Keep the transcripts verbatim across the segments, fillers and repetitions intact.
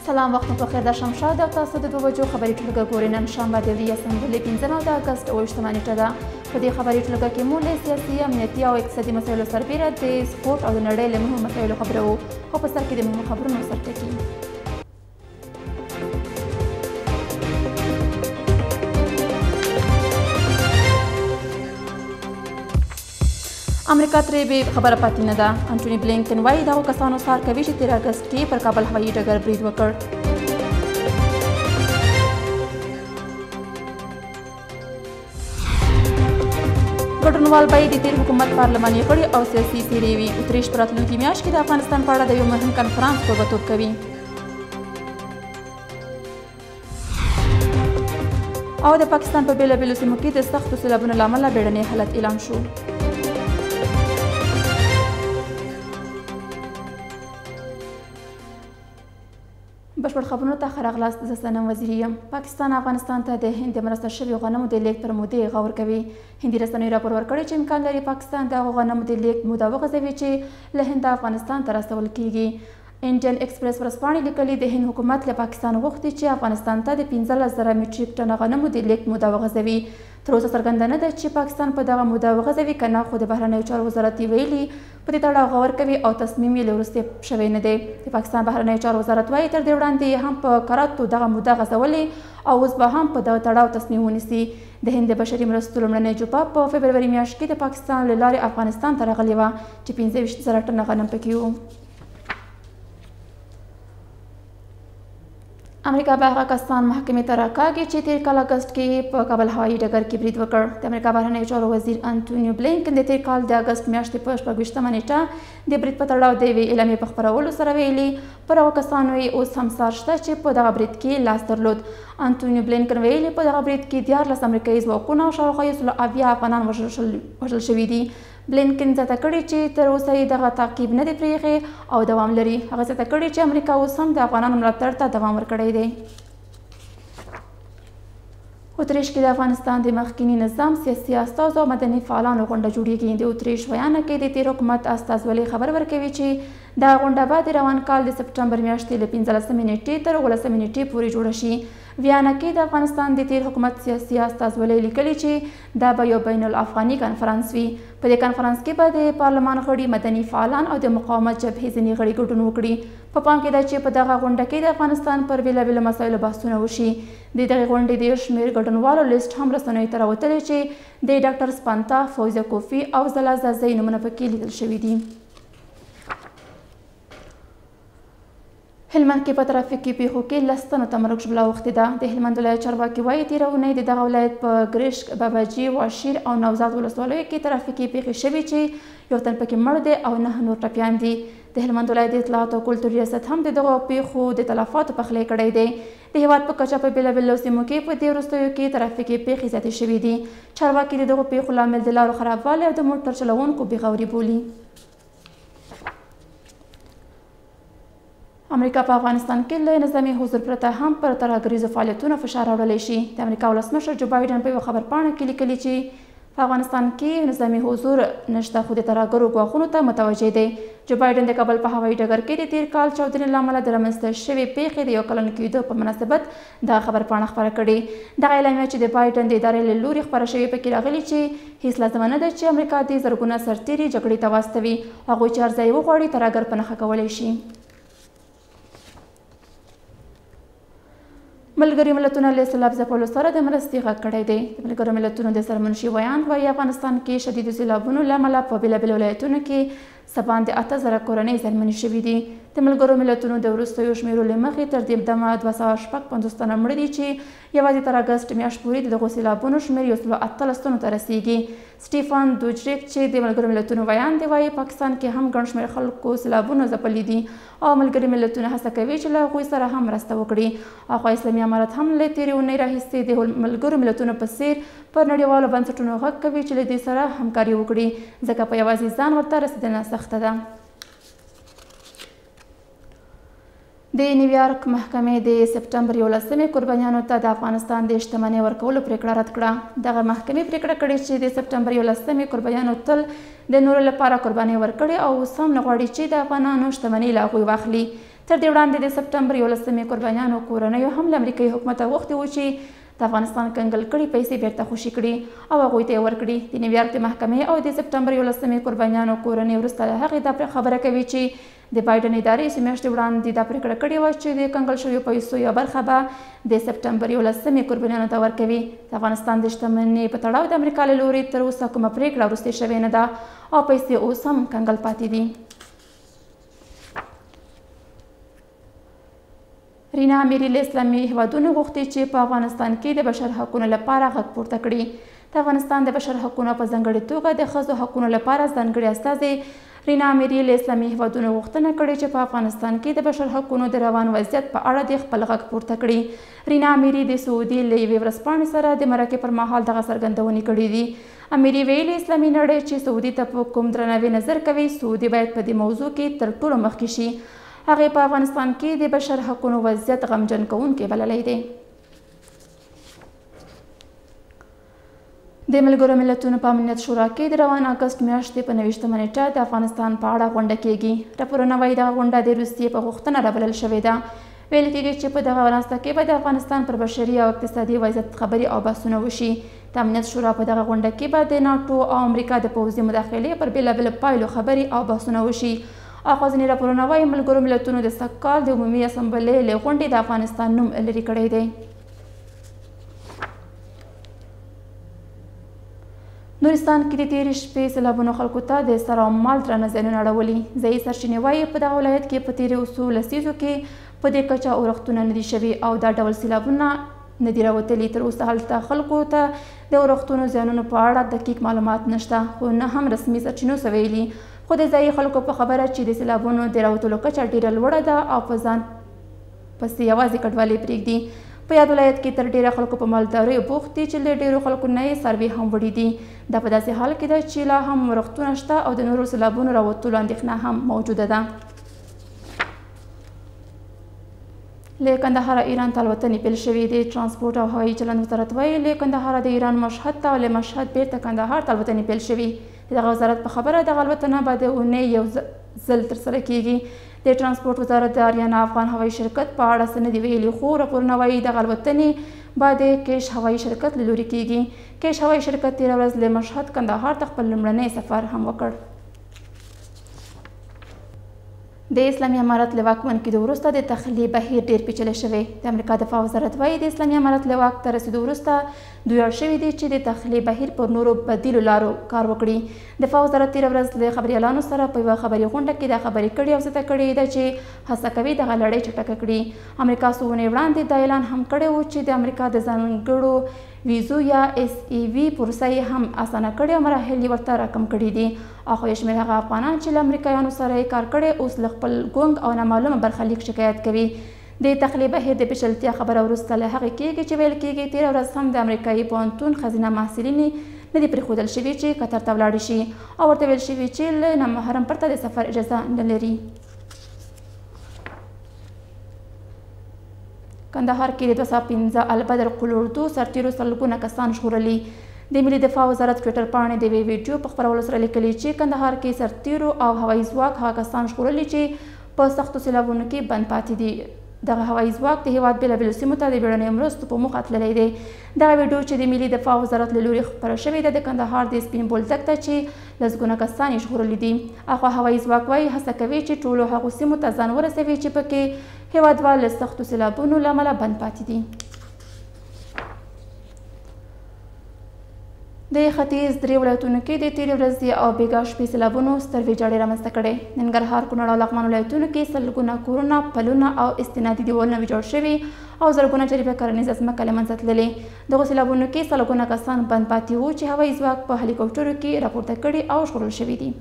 سلام وخت په خیر، دا شمشاد او تاسو د دوه بجو خبري ټولګه ګورئ. نن شنبه د ورځې اسمبلې پنځمه د اګست اوویشتمه نیټه ده. په دې خبري ټولګه کې مو له سیاسي، امنیتي او اقتصادي مسایلو سربیره د سپورټ او د نړۍ له مهمو مسایلو خبرو. خو په سر کې د مهمو خبرونو سرټکي. امریکا ترې بې خبره پاتې نه ده. انټوني بلینکن وایي دغو کسانو سار کوي چې تېر اګست کې پر کابل هوایي ډګر برید وکړ. ګډونوال به یې د تېر حکومت پارلماني غړي او سیاسي څېرې وي. اتریش په راتلونکي میاشت کې د افغانستان په اړه د یو مهم کنفرانس کوربهتوب کوي. او د پاکستان په بېلابېلو سیمو کې د سختو سیلابونو له امله بیړنی حالت اعلان شو. بشپړ خبرونو ته ښه راغلاست. زه صنم وزیري یم. پاکستان افغانستان ته د هند د مرسته شویو غنمو د لیږد پر مودې غور کوي. هندي رسنیو راپور ورکړی چې امکان لري پاکستان د هغو غنمو د لیږد موده وغځوي چې له هنده افغانستان ته راستول کیږي. انډین ایکسپریس ورځپاڼې لیکلي د هند حکومت له پاکستان غوښتي چې افغانستان ته د پنځلس زره میټریک ټنه غنمو د لیږد موده وغځوي. تر اوسه څرګنده نه ده چې پاکستان په دغه موده وغځوي که نه، خو د بهرنیو چارو وزارت یې ویلي په دې تړاو غور کوي او تصمیم یې له وروسته شوی نه دی. د پاکستان بهرنیو چارو وزارت وایي تر دې وړاندې هم په کراتو دغه موده غځولې او اوس به هم په دغه تړاو تصمیم ونیسي. د هند د بشري مرستو لومړنۍ جوپه په فبروري میاشت کې د پاکستان له لارې افغانستان ته راغلې وه چې پنځه ویشت زره ټنه غنم پکې وو. امریکا به هغه کسان محکمې ته راکاږي چې تېر کال اګست کې په کابل هوایي ډګر کې برید وکړ. د امریکا بهرنیو چارو وزیر انټوني بلینکن د تېر کال د اګست میاشتې په شپږویشتمه نیټه د برید په تړاو د یوې اعلامیې په خپرولو سره ویلي پر هغو کسانو یې اوس هم څار شته چې په دغه برید کې لاس درلود. انټوني بلینکن ویلي په دغه برید کې دیارلس امریکایي ځواکونه او شاوخوا یو سل اویا افغانان وژل شوي دي. بلینکن زیاته کړې چې تر اوسه یې دغه تعقیب نه دی پرېښی او دوام لري. هغه زیاته کړې چې امریکا اوس هم د افغانانو ملاتړ ته دوام ورکړی دی. اتریش کې د افغانستان د مخکیني نظام سیاسي استازو او مدني فعالانو غونډه جوړیږي. د اتریش ویانا کې د تېر حکومت استازولۍ خبر ورکوي چې دا غونډه به د روان کال د سپټمبر میاشتې له پنځلسمې نیټې تر اوولسمې نیټې پورې جوړه شي. ویانا کې د افغانستان د تېر حکومت سیاسي استازولۍ لیکلي چې دا به یو بین الافغاني کنفرانس وي. په دې کنفرانس کې به د پارلمان غړي، مدني فعالان او د مقاومت جبهې ځینې غړي ګډون وکړي. په پام کې ده چې په دغه غونډه کې د افغانستان پر بېلابېلو مسایلو بحثونه وشي. د دغې غونډې د یو شمېر ګډونوالو لیست هم رسنیو ته راوتلی چې د ډاکټر سپانتا، فوزیه کوفي او زلا زازۍ نومونه پکې لیدل شوي دي. هلمند کې په ترافیکي پیښو کې لس تنو ته مرګ ژوبله اوښتې ده. د هلمند ولایت چارواکي وایي تېره اونۍ د دغه ولایت په ګرشک، باباجي، واشیر او نوزاد ولسوالیو کې ترافیکي پیښې شوي چې یو تن پکې مړ دی او نهه نور ټپیان دي. د هلمند ولایت د اطلاعات او کلتور ریاست هم د دغو پیښو د تلفاتو پخلی کړی دی. د هېواد په کچه په بېلابېلو سیمو کې په دې وروستیو کې ترافیکي پیښې زیاتې شوي دي. چارواکي د دغو پیښو لامل د لارو خرابوالی او د موټر چلوونکو بېغوري بولي. امریکا په افغانستان کې له نظامي حضور پرته هم پر ترهګریزو فعالیتونو فشار راوړلی شي. د امریکا ولسمشر جو بایډن په یوه خبرپاڼه کې لیکلي چې په افغانستان کې نظامي حضور نشته خو د ترهګرو ګواښونو ته متوجه دی. جو بایډن د کابل په هوایي ډګر کې د تېر کال چاودنې له امله د رامنځته شوې پیښې د یو کلن کېدو په مناسبت دغه خبرپاڼه خپره کړې. دغه اعلامیه چې د بایډن د ادارې له لوري خپره شوې پکې راغلي چې هیڅ لازمه نه ده چې امریکا د زرګونه سرتېري جګړې ته واستوي. هغوی چې هر ځای وغواړي ترهګر په نښه کولی شي. ملګري ملتونه له سیلاب ځپلو سره د مرستې غږ کړی دی. د ملګرو ملتونو د سرمنشي ویاند وایي افغانستان کې شدیدو سیلابونو له امله په بېلابېلو ولایتونو کې څه باندې اته زره کورنۍ زیانمنې شوي دي. د ملګرو ملتونو د وروستیو شمیرو له مخې تر دې دمه دوه سوه شپږ پنځوس تنه مړه دي چې یوازې تر اګست میاشت پورې د دغو سیلابونو شمېر یو سلو اتلس تنو ته رسیږي. سټیفان دوجریک چې د ملګرو ملتونو ویاند دی وایي پاکستان کې هم ګڼ شمېر خلکو سیلابونو ځپلي دي او ملګري ملتونه هڅه کوي چې له هغوی سره هم مرسته وکړي. اخوا اسلامي امارت هم له تېرې اونۍ راهیسې د ملګرو ملتونو په څېر پر نړیوالو بنسټونو غږ کوي چې له دې سره همکاري وکړي ځکه په یوازې ځان ورته رسېدنه سخته ده. د نیویارک محکمې د سپټمبر یولسمې قربانیانو ته د افغانستان د شتمنۍ ورکولو پریکړه رد کړه. دغه محکمې پریکړه کړې چې د سپټمبر یولسمې قربانیانو تل د نورو لپاره قربانۍ ورکړې او اوس هم نه غواړي چې د افغانانو شتمنۍ له هغوی واخلي. تر دې وړاندې د سپټمبر یولسمې قربانیانو کورنیو هم له امریکایي حکومته غوښتي وو چې د افغانستان کنګل کړي پیسې بیرته خوشي کړي او هغوی ته یې ورکړي. د نیویارک د محکمې او د سپټمبر یولسمې قربانیانو کورنۍ وروسته له هغې دا خبره کوي چې د بایډن ادارې څو میاشتې وړاندې دا پرېکړه کړې وه چې د کنګل شویو پیسو یوه برخه به د سپټمبر یولسمې قربانیانو ته ورکوي. د افغانستان د شتمنۍ په تړاو د امریکا له لوري تر اوسه کومه پرېکړه وروستۍ شوې نه ده او پیسې اوس هم کنګل پاتې دي. رینا امیري له اسلامي هیوادونو غوښتي چې په افغانستان کې د بشر حقونو لپاره غږ پورته کړي. د افغانستان د بشر حقونو په ځانګړې توګه د ښځو حقونو لپاره ځانګړې استازې رینا امیري له اسلامي هیوادونو غوښتنه کړې چې په افغانستان کې د بشر حقونو د روان وضعیت په اړه د خپل غږ پورته کړي. رینا امیري د سعودي له یوې ورځپاڼې سره د مرکې پر مهال دغه څرګندونې کړې دي. امیري ویلي اسلامي نړۍ چې سعودي ته په کوم درناوي نظر کوي، سعودي باید په دې موضوع کې تر ټولو مخکې شي. هغې په افغانستان کې د بشر حقونو وضعیت غمجن کوونکی بللی دی. د ملګرو ملتونو په امنیت شورا کې د روان اګست میاشتې په نویشتمه نیټه د افغانستان په اړه غونډه کیږي. راپورونه وایي دغه غونډه د روسیې په غوښتنه رابلل شوې ده. ویل کېږي چې په دغه ورځ کې به د افغانستان پر بشري او اقتصادي وضعیت خبرې او بحثونه وشي. د امنیت شورا په دغه غونډه کې به د ناټو او امریکا د پوځي مداخلې پر بېلابېلو پایلو خبرې او بحثونه وشي. اخوا ځینې راپورونه وایي ملګرو ملتونو د سږ کال د عمومي اسامبلې له غونډې د افغانستان نوم لرې کړی دی. نورستان کې د تېرې شپې سیلابونو خلکو ته د سر او مال درانه زیانونه اړولي. ځایي سرچینې وایي په دغه ولایت کې په تېرو څو لسیزو کې په دې کچه اورښتونه نه دي شوي او دا ډول سیلابونه نه دي راوتلي. تر اوسه هلته خلکو ته د اورښتونو زیانونو په اړه دقیق معلومات نشته، خو نه هم رسمي سرچینو څه ویلي. خو د ځایي خلکو په خبره چې د سیلابونو د راوتلو کچه ډیره لوړه ده او په ځان پسې یوازې کډوالۍ پرېږدي. په یاد ولایت کې تر ډیره خلکو په مالداریو بوخت دي چې له ډیرو خلکو نه یې څاروي هم وړي دي. دا په داسې حال کې ده چې لا هم ورښتونه شته او د نورو سیلابونو راوتلو اندېښنه هم موجوده ده. له کندهاره ایران ته الوتنې پیل شوې دي. ترانسپورټ او هوایي چلند وزارت وایي له کندهاره د ایران مشهد ته او له مشهد بیرته کندهار ته الوتنې پیل شوي. دغه وزارت په خبره دغه الوتنه به د اونۍ یو ځل ترسره کیږي. د ترانسپورټ وزارت د آریانا افغان هوایي شرکت په اړه څه نه دي ویلي، خو راپورونه وایي دغه الوتنې به د کیش هوایي شرکت له لوري کیږي. کیش هوایي شرکت تېره ورځ له مشهد کندهار ته خپل لومړنی سفر هم وکړ. د اسلامي امارت له واکمن کېدو وروسته د تخلیې بهیر ډېر پیچلی شوی. د امریکا دفاع وزارت وایي د اسلامي امارت له واک ته رسېدو وروسته دوی اړ شوي دي چې د تخلیې بهیر پر نورو بدیلو لارو کار وکړي. دفاع وزارت تېره ورځ له خبریالانو سره په یوه خبري غونډه کې دا خبرې کړې او زیاته کړې ده چې هڅه کوي دغه لړۍ چټکه کړي. امریکا څو اونۍ وړاندې دا اعلان هم کړی و چې د امریکا د ځانګړو ویزو یا اس ای وي پروسه یې هم اسانه کړې او مراحل یې ورته راکم کړي دي. اخو یې شمېر هغه افغانان چې له امریکایانو سره یې کار کړی اوس له خپل ګونګ او نامعلومه برخلیک شکایت کوي. د تخلیې بهیر د پیچلتیا خبره وروسته له هغې کېږي چې ویل کېږي تېره ورځ هم د امریکایي پوهنتون ښځینه محصلینې نه دي پرېښودل شوي چې قطر ته ولاړې شي او ورته ویل شوي چې له نامحرم پرته د سفر اجازه نه لري. کندهار کې د دوه سوه پنځه البدر قلوردو سرتیرو سلګونه کسان ژغورلي. د ملي دفاع وزارت ټویټر پاڼې د یوې ویډیو په خپرولو سره لیکلي چې کندهار کې سرتیرو او هوایي ځواک هغه کسان ژغورلي چې په سختو سیلابونو کې بند پاتې دي. دغه هوایي ځواک د هیواد بېلابېلو سیمو ته د بیړنیو مرستو په موخه تللی دی. دغه ویډیو چې د ملي دفاع وزارت له لوري خپره شوې ده د کندهار د سپین بولدک ده چې لسګونه کسان یې ژغورلي دي. اخوا هوایي ځواک وایي هڅه کوي چې ټولو هغو سیمو ته ځان ورسوي چې پکې هیوادوال له سختو سیلابونو له امله بند پاتې دي. د ختیځ درې ولایتونو کې د تېرې ورځې او بېګا شپې سیلابونو ستر ویجاړۍ رامنځته کړې. ننګرهار، کونړ او لغمان ولایتونو کې سلګونه کورونه، پلونه او استنادي دیوالونه ویجاړ شوي او زرګونه جریبه کرنیزه ځمکه له منځه تللې. دغو سیلابونو کې سلګونه کسان بند پاتې وو چې هوایي ځواک په هلیکوپټرو کې راپورته کړي او ژغورل شوي دي.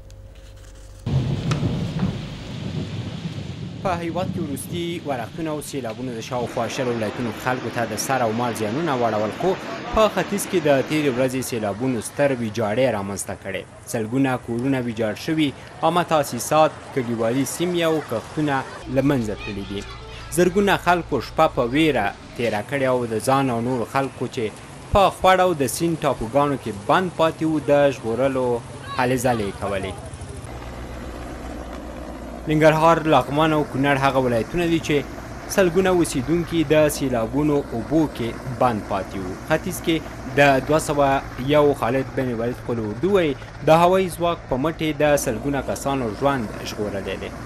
په هیواد کې وروستي ورښتونه او سیلابونو د شاوخوا شلو ولایتونو خلکو ته د سر او مال زیانونه واړول، خو په ختیځ کې د تېرې ورځې سیلابونو ستر ویجاړۍ رامنځته کړې. سلګونه کورونه ویجاړ شوي، عامه تاسیسات، کلیوالي سیمې او کښتونه له منځه تللي دي. زرګونه خلکو شپه په ویره تېره کړې او د ځان او نورو خلکو چې په خوړ او د سیند ټاپوګانو کې بند پاتې وو د ژغورلو هلې ځلې کولې. ننګرهار، لغمان او کونړ هغه ولایتونه دي چې سلګونه اوسیدونکي د سیلابونو اوبو کې بند پاتې وو. ختیځ کې د دوه سوه یو خالد بن ولید خپل اردو وایي د هوایي ځواک په مټې د سلګونه کسانو ژوند ژغورلی دی.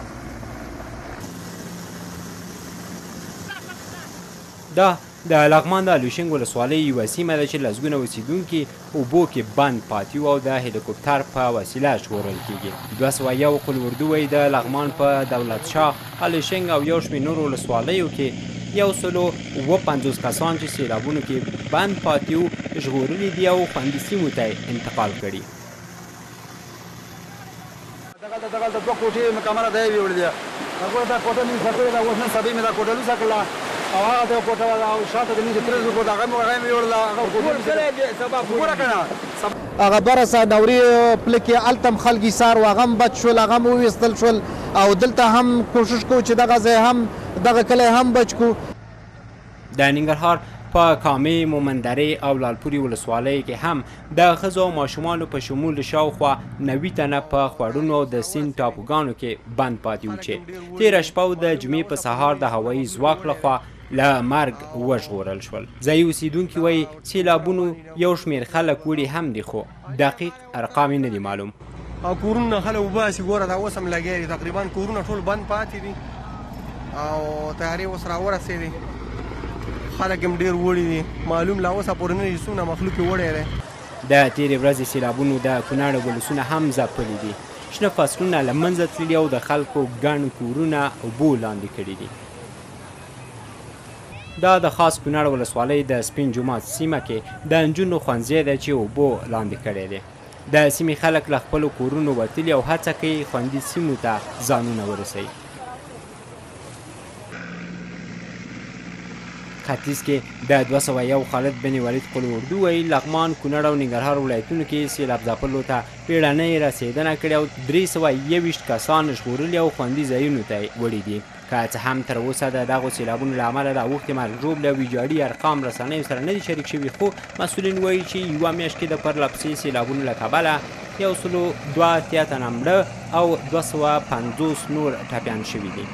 دا د لغمان د الوشنګ ولسوالۍ یوه سیمه ده چې لسګونه اوسیدونکي اوبو کې بند پاتې وو او د هلیکوپټر په وسیله ژغورل کیږي. دوه سوه یو قل اردو وایي د لغمان په دولت شاه، الوشنګ او یو شمېر نورو ولسوالیو کې یو سلو اووه پنځوس کسان چې سیلابونو کې بند پاتې وو ژغورلي دي او خوندي سیمو ته انتقال کړي. دغلته دغلته دوه کوټې مکمله دی ویوړې دي. هغه دا کوټه مې ساتلې ده، اوس نن سبا مې دا کوټه لوسه کړله او هغه ته کوټه او شاته د مې ترې کوټه هغه مې هغه مې وړله هغه کوټه سبا پوره کړه هغه برسه نوري پلکې التم خلګي سار واغم بچ شول، هغه مو وستل شول او دلته هم کوشش کو چې دغه ځای هم دغه کلی هم بچ کو. د ننګرهار په کامې، مومندرې او لالپورې ولسوالۍ کې هم د ښځو او ماشومانو په شمول د شاوخوا نوي تنه په خوړونو او د سیند ټاپوګانو کې بند پاتې وو چې تېره شپه د جمعې په سهار د هوایي ځواک لخوا له مرګ وژغورل شول. ځایي اوسیدونکي وایي سیلابونو یو شمېر خلک وړي هم دي خو دقیق ارقام یې نه دي معلوم. او کورونه خلک وباسي، ګوره دا اوس هم لګیا دي، تقریبا کورونه ټول بند پاتې دي او تیارې اوس راورسېدې، خلک هم ډېر وړي دي، معلوم لا اوسه پورې نه دي څومره مخلوق یې وړی دی. د تېرې ورځې سیلابونو د کونړ ولسونه هم ځپلي دي. شنه فصلونه له منځه تللي او د خلکو ګڼ کورونه اوبو لاندې کړي دي. دا د خاص کونړ ولسوالۍ د سپین جومات سیمه کې د نجونو ښوونځی دی چې اوبو لاندې کړی دی. د سیمې خلک له خپلو کورونو وتلي او هڅه کوي خوندي سیمو ته ځانونه ورسوي. ختیځ کې د دوه سوه یو خالد بن ولید قل اردو وایي لغمان، کونړ او ننګرهار ولایتونو کې سیلاب ځپلو ته بیړنۍ رسېدنه کړې او درې سوه یوویشت کسان ژغورلي او خوندي ځایونو ته وړي دي. که څه هم تر اوسه د دغو سیلابونو له امله د اوښتې مرګ ژوبلې او ویجاړي ارقام رسنیو سره نه دي شریک شوي، خو مسؤلین وایي چې یوه میاشت کې د پرله پسې سیلابونو له کبله یو سلو دوه اتیا تنه مړه او دوه سوه پنځوس نور ټپیان شوي دي.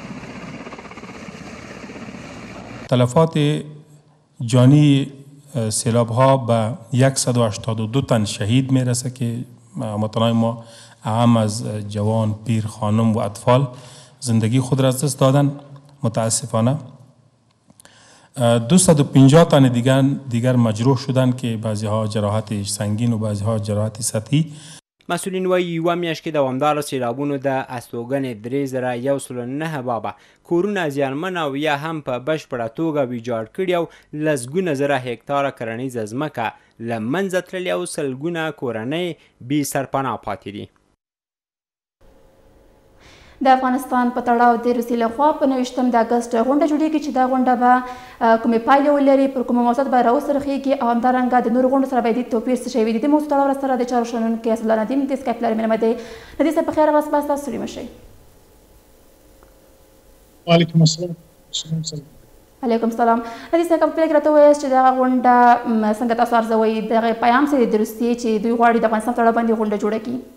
تلفات جانی سیلاب ها به صد و هشتاد و دو تن شهید میرسه که هموطنان ما اعم از جوان، پیر، خانم و اطفال زندگی خود را از دست دادن متاسفانه. دویست و پنجاه تن دیگر دیگر مجروح شدن که بعضی ها جراحت سنگین و بعضی ها جراحت سطحی. مسئولین وایي یوه میاشت کې دوامداره سیلابونو د استوګنې درې زره یو سلو نهه بابه کورونه زیانمن او یا هم په بشپړه توګه ویجاړ کړي او لسګونه زره هکتاره کرنیزه ځمکه له منځه تللې او سلګونه کورنۍ بې سرپناه پاتې دي. د افغانستان په تړاو د روسیې لخوا په نویشتم د اګست غونډه جوړیږي چې دا غونډه به کومې پایلې ولري، پر کومو موضوعاتو به راوڅرخیږي او همدارنګه د نورو غونډو سره به د توپیر څه شی وي. د دې موضوع تړاو سره د چارو شنونکی اسدالله ندیم د سکایپ لارې مېلمه دی. ندیم صاحب په خیر راغلاست، بس تاسو ستړي مه شئ. وعلیکم السلام. علیکم السلام. ندیم صاحب په پیل کې راته ووایاست چې دغه غونډه څنګه تاسو ارزوئ، دغه پیام څه دی د روسیې چې دوی غواړي د افغانستان په تړاو باندې غونډه جوړه کړي؟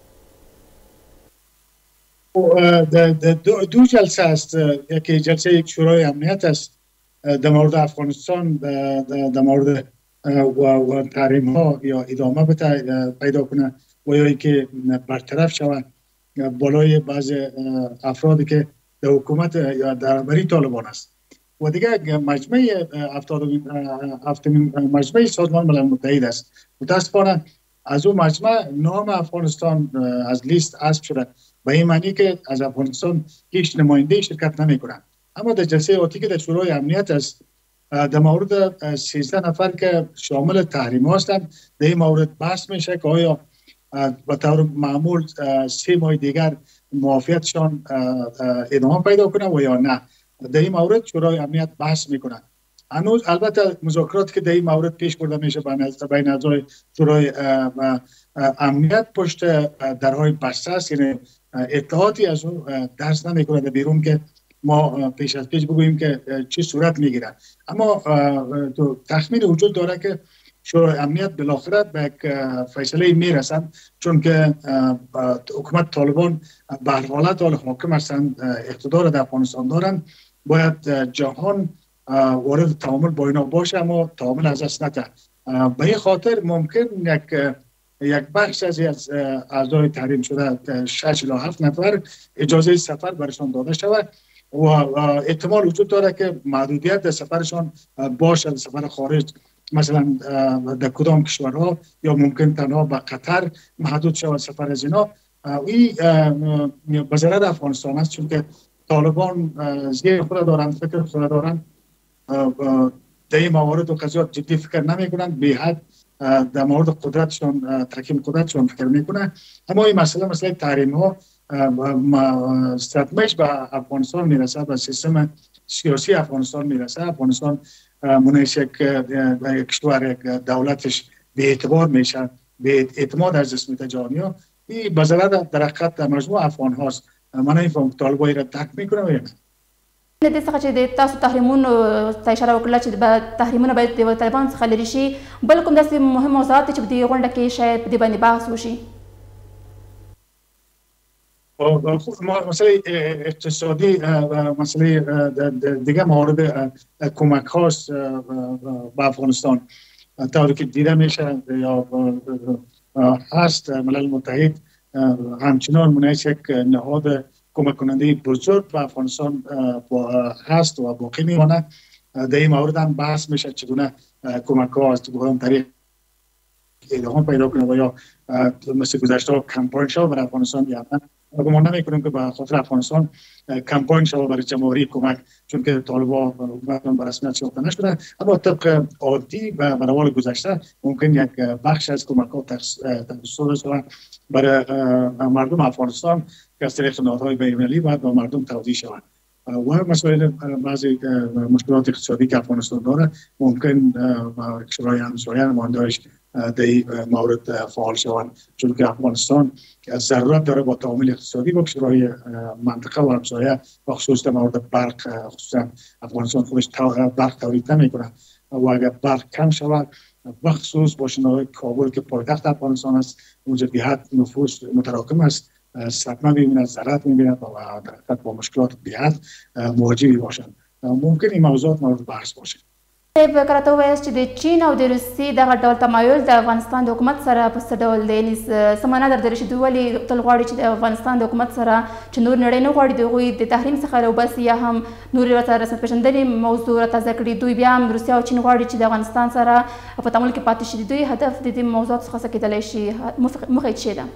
دو جلسه است، یکی جلسه یک شورای امنیت است در مورد افغانستان در مورد و تحریم ها یا ادامه پیدا کنه و یا اینکه برطرف شود بالای بعض افرادی که در حکومت یا در رهبری طالبان است. و دیگه مجمع هفتمین مجمع سازمان ملل متحد است. متاسفانه از اون مجمع نام افغانستان از لیست حذف شده، به این معنی که از افغانستان هیچ نماینده شرکت نمی کنند. اما در جلسه آتی که در شورای امنیت است در مورد سیزده نفر که شامل تحریم هستند، در این مورد بحث میشه که آیا به طور معمول سه ماه دیگر معافیتشان ادامه پیدا کنه و یا نه. در این مورد شورای امنیت بحث میکنند. هنوز البته مذاکرات که در این مورد پیش برده میشه بین اعضای شورای امنیت پشت درهای بسته است، یعنی اطلاعاتی از اون درس نمیکنه در بیرون که ما پیش از پیش بگوییم که چی صورت میگیره. اما تو تخمین وجود داره که شورای امنیت بالاخره به یک فیصله میرسند، چون که حکومت طالبان به هر حالت حال حاکم هستند، اقتدار در افغانستان دارند. باید جهان وارد تعامل با اینا باشه، اما تعامل از دست نده. به این خاطر ممکن یک یک بخش از اعضای تحریم شده شش الی هفت نفر اجازه سفر برشان داده شود و احتمال وجود داره که محدودیت در سفرشان باشه، سفر خارج مثلا در کدام کشورها، یا ممکن تنها به قطر محدود شود سفر از اینا. این به ضرر افغانستان است، چون که طالبان زیر خود دارند، فکر خود دارند، در این موارد و قضیات جدی فکر نمی کنند، به حد در مورد قدرتشون، تحکیم قدرتشون فکر میکنه. اما این مسئله مسئله تحریم ها صدمهش به افغانستان میرسه، به سیستم سیاسی افغانستان میرسه. افغانستان منیش یک کشور، یک دولتش به اعتبار میشه، به اعتماد از جسم جهانی ها. این به ضرر در حقیقت مجموع افغان هاست. من نمیفهم طالبان را تک میکنه یا نه. د دې څخه چې د تاسو تحریمونو ته اشاره وکړه چې به تحریمونه باید د طالبانو څخه لرې شي، بل کوم داسې مهم موضوعات چې په دې غونډه کې شاید په دې باندې بحث وشي؟ مسئله اقتصادی، مسئله دیگه مورد کمک هاست به افغانستان. طوری که دیده میشه یا هست، ملل متحد همچنان منیش یک نهاد کمک کننده بزرگ به افغانستان هست و باقی میماند. در این مورد هم بحث میشه چگونه کمک ها از کدام طریق ادامه پیدا کنه و یا مثل گذشته کمپاین شود برای افغانستان یا نه. گمان نمیکنیم که به خاطر افغانستان کمپاین شود برای جمهوری کمک، چون که طالبان حکومت به رسمیت شناخته نشده. اما طبق عادی و روال گذشته ممکن یک بخش از کمک ها تخصص شود برای مردم افغانستان که از طریق نهادهای بین‌المللی باید با مردم توضیح شود. و مسائل بعضی مشکلات اقتصادی که افغانستان داره ممکن کشورهای همسایه ماندهاش در این مورد فعال شوند، چون که افغانستان ضرورت داره با تعامل اقتصادی با کشورهای منطقه و همسایه، و خصوص در مورد برق. خصوصا افغانستان خودش برق تولید نمیکنه و اگر برق کم شود، بخصوص با شنای کابل که پایتخت افغانستان است، اونجا به حد نفوس متراکم است، صدمه می‌بیند، ضرر می‌بیند و در با مشکلات به حد مواجه باشند. ممکن این موضوعات مورد بحث باشه. په کراته وایاست چې د چین او د روسیې دغه ډول تمایل د افغانستان د حکومت سره په څه ډول دی؟ یعنې څه معنا درلري چې دوی ولې تل غواړي چې د افغانستان د حکومت سره چې نور نړۍ نه غواړي د هغوی د تحریم څخه راوباسي، یا هم نورې ورته رسمیت پېژندنې موضوع راتازه کړي؟ دوی بیا هم روسیه او چین غواړي چې د افغانستان سره په تعامل کې پاتې شي. د دوی هدف د دې موضوعاتو څخه څه کېدلی شي؟ موخه یې چی ده؟